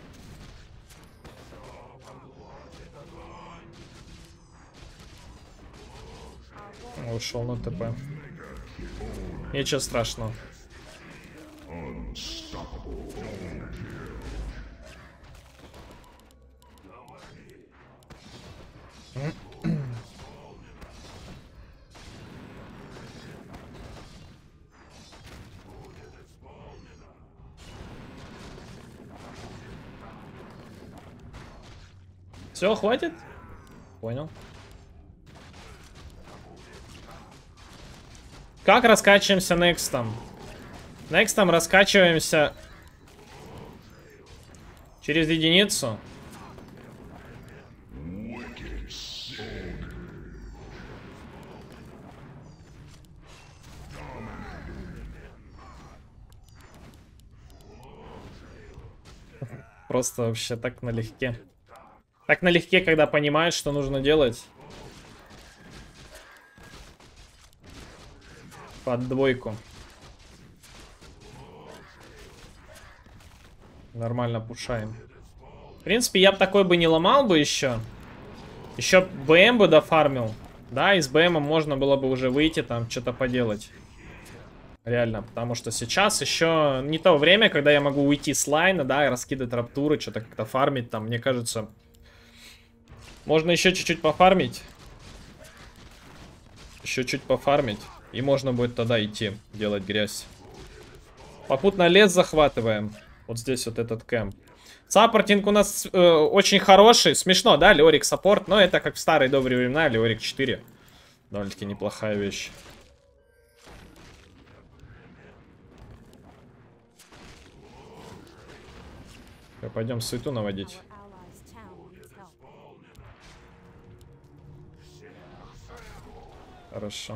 Ушел на ТП. Ничего страшного. Все, хватит? Понял. Как раскачиваемся некстом? Некстом раскачиваемся через единицу. Просто вообще так налегке. Так налегке, когда понимаешь, что нужно делать. Под двойку. Нормально пушаем. В принципе, я бы такой бы не ломал бы еще. Еще БМ бы дофармил. Да, и с БМом можно было бы уже выйти, там, что-то поделать. Реально, потому что сейчас еще не то время, когда я могу уйти с лайна, да, и раскидывать раптуры, что-то как-то фармить, там, мне кажется... Можно еще чуть-чуть пофармить. Еще чуть пофармить. И можно будет тогда идти делать грязь. Попутно лес захватываем. Вот здесь вот этот кэмп. Саппортинг у нас э, очень хороший. Смешно, да, Леорик саппорт. Но это как в старые добрые времена. Леорик четыре. Довольно-таки неплохая вещь. Пойдем суету наводить. Хорошо.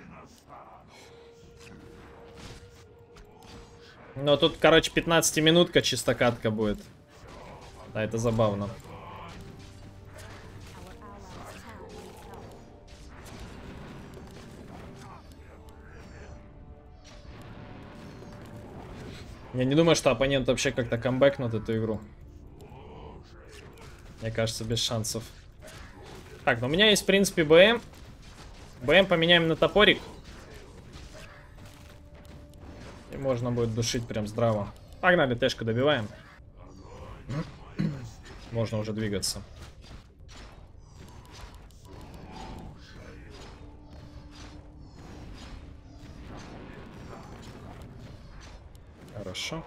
Но тут, короче, пятнадцатиминутка чисто катка будет. Да, это забавно. Я не думаю, что оппонент вообще как-то камбэкнут эту игру. Мне кажется, без шансов. Так, ну у меня есть, в принципе, БМ. БМ поменяем на топорик. И можно будет душить прям здраво. Погнали, тэшку добиваем. Можно уже двигаться. Хорошо.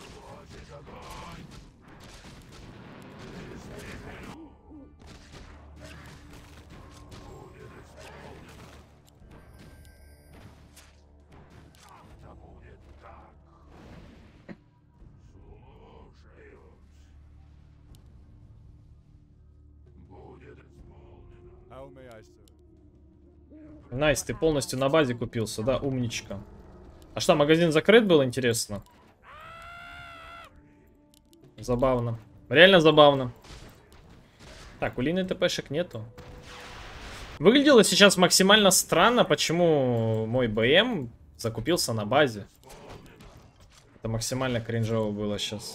Найс, ты полностью на базе купился, да? Умничка. А что, магазин закрыт был, интересно? Забавно. Реально забавно. Так, у Лины ТПшек нету. Выглядело сейчас максимально странно, почему мой БМ закупился на базе. Это максимально кринжово было сейчас.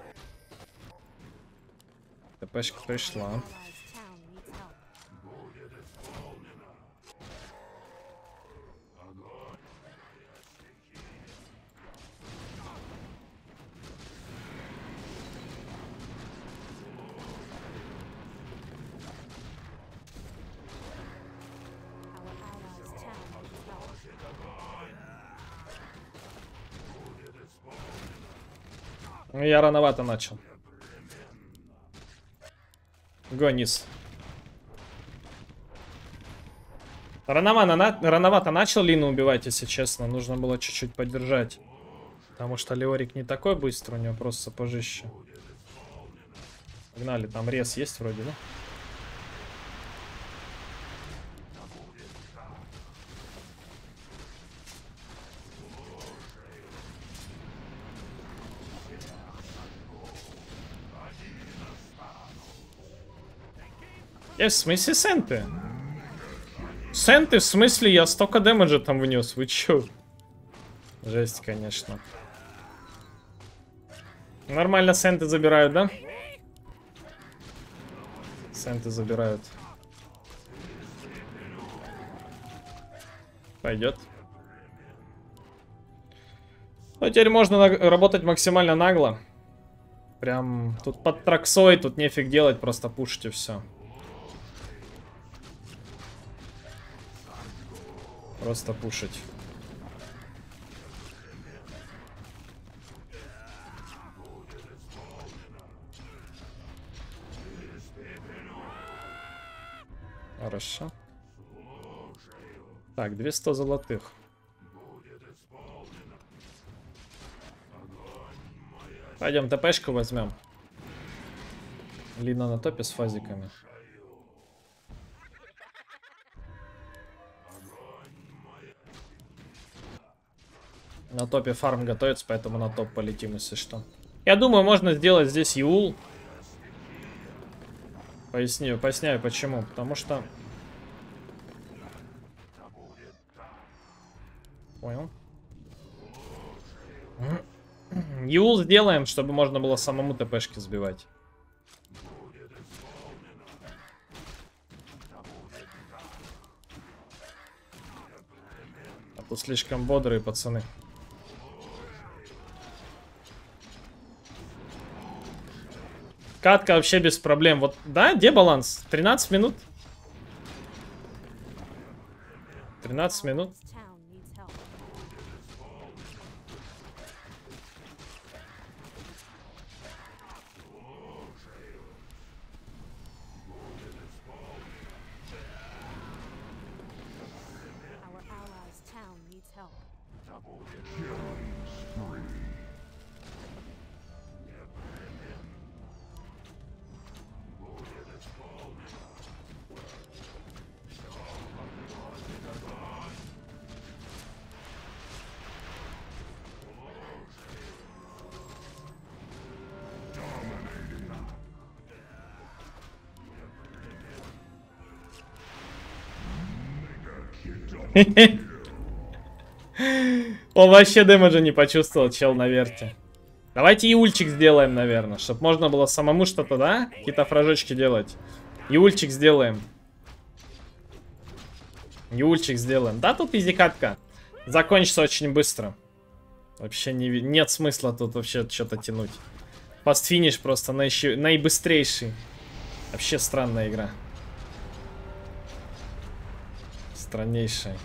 ТПшка пришла. Allies' town needs help. Our allies' town needs help. Ну, я рановато начал. Гонис. Рановато, на... Рановато начал Лину убивать, если честно. Нужно было чуть-чуть поддержать. Потому что Леорик не такой быстрый, у него просто сапожище. Погнали, там рез есть вроде, да? Есть, в смысле сенты? Сенты, в смысле, я столько дэмэджа там внес, вы чё? Жесть, конечно. Нормально сенты забирают, да? Сенты забирают. Пойдет. Ну, теперь можно работать максимально нагло. Прям тут под траксой, тут нефиг делать, просто пушите все. Просто пушить. Хорошо. Так, двести золотых. Пойдем ТПшку возьмем. Лина на топе с фазиками. На топе фарм готовится, поэтому на топ полетим, если что. Я думаю, можно сделать здесь Юл. Поясню, поясняю почему. Потому что... Понял. Юл сделаем, чтобы можно было самому ТПшки сбивать. А то слишком бодрые пацаны. Катка вообще без проблем. Вот, да, где баланс? тринадцать минут? тринадцать минут. Allies' town needs help. Our allies' town needs help. Он вообще дэмэджа не почувствовал, чел на верте. Давайте иульчик сделаем, наверное, чтобы можно было самому что-то, да? Какие-то фражочки делать. Иульчик сделаем. Иульчик сделаем. Да, тут изи катка. Закончится очень быстро. Вообще не, нет смысла тут вообще что-то тянуть. Фастфиниш просто наищи, наибыстрейший. Вообще странная игра. Страннейшая.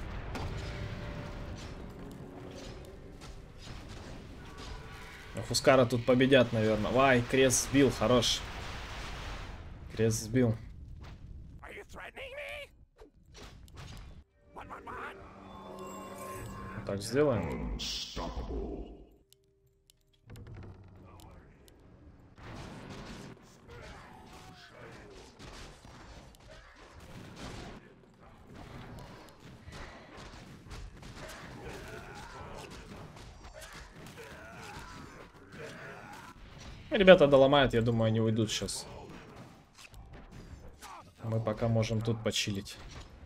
Хускара тут победят, наверное. Вай, крест сбил, хорош. Крест сбил. Вот так сделаем. Ребята доломают, я думаю, они уйдут сейчас. Мы пока можем тут почилить.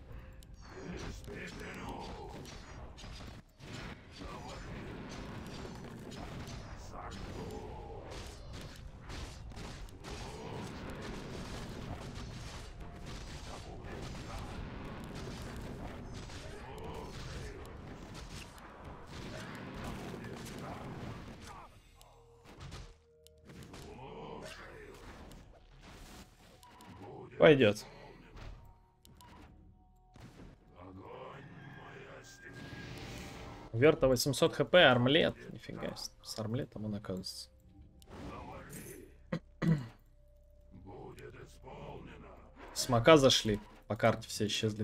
Пойдет. Верта восемьсот хп, армлет. Нифига, с армлетом он оказывается. Смока зашли. По карте все исчезли.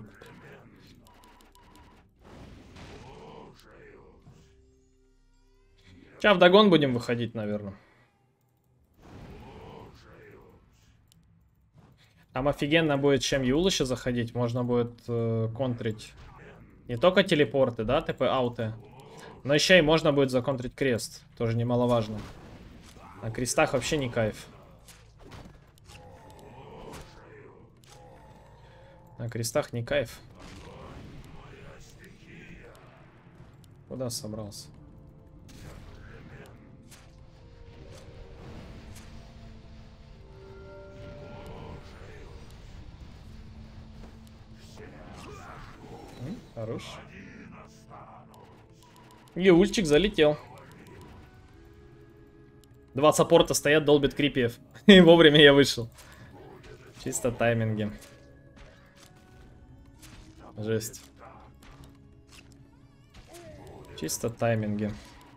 Сейчас вдогон будем выходить, наверное. Там офигенно будет, чем Юл еще заходить. Можно будет э, контрить не только телепорты, да, ТП-ауты, но еще и можно будет законтрить крест. Тоже немаловажно. На крестах вообще не кайф. На крестах не кайф. Куда собрался? Хорош. И ульчик залетел. Два саппорта стоят, долбят крипиев. И вовремя я вышел. Чисто тайминги. Жесть. Чисто тайминги.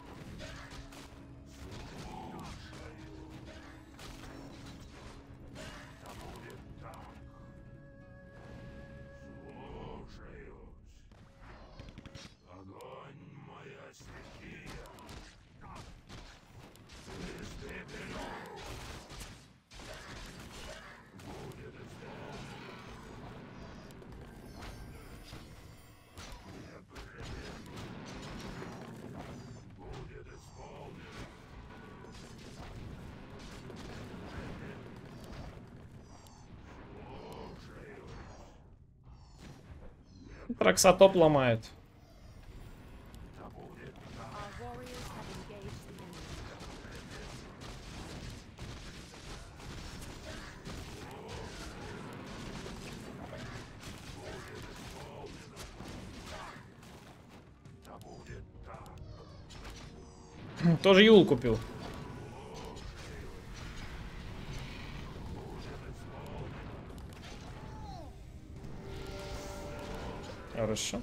Тракса топ ломает. Тоже Юл купил. Хорошо.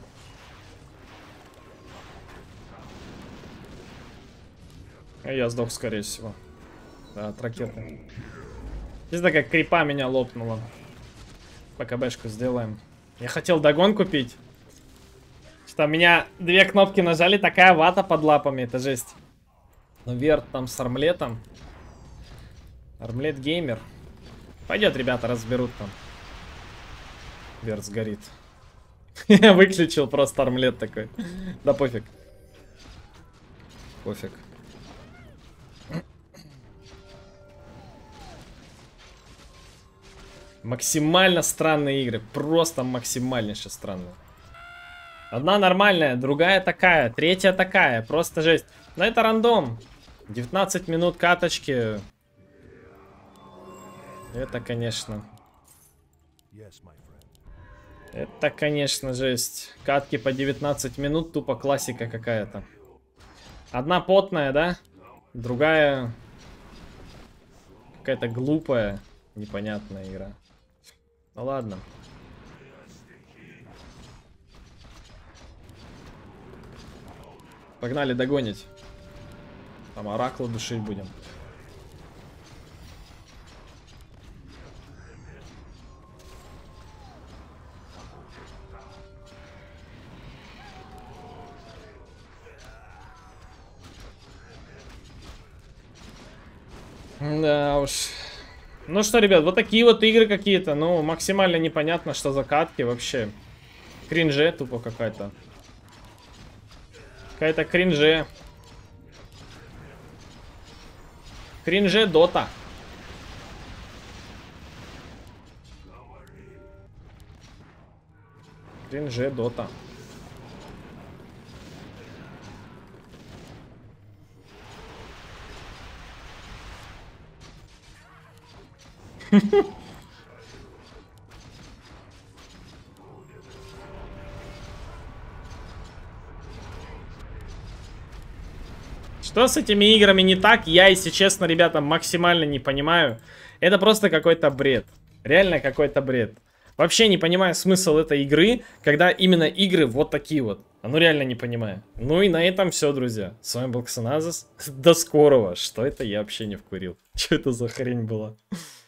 Я сдох, скорее всего. Да, от ракеты. Здесь такая крипа меня лопнула. ПКБшку сделаем. Я хотел догон купить. Что меня две кнопки нажали, такая вата под лапами, это жесть. Но Верт там с армлетом. Армлет геймер. Пойдет, ребята, разберут там. Верт сгорит. Я выключил просто армлет такой. Да пофиг. Пофиг. Максимально странные игры. Просто максимальнейше странные. Одна нормальная, другая такая, третья такая. Просто жесть. Но это рандом. девятнадцать минут каточки. Это, конечно... Это, конечно, жесть. Катки по девятнадцать минут, тупо классика какая-то. Одна потная, да? Другая... Какая-то глупая, непонятная игра. Ну ладно. Погнали догонить. Там оракла душить будем. Да уж. Ну что, ребят, вот такие вот игры какие-то. Ну, максимально непонятно, что за катки вообще. Кринже тупо какая-то. Какая-то кринже. Кринже Дота. Кринже Дота. Что с этими играми не так, я, если честно, ребята, максимально не понимаю. Это просто какой-то бред. Реально какой-то бред. Вообще не понимаю смысл этой игры, когда именно игры вот такие вот. Ну реально не понимаю. Ну и на этом все, друзья. С вами был Ксеназис. До скорого. Что это? Я вообще не вкурил. Что это за хрень была?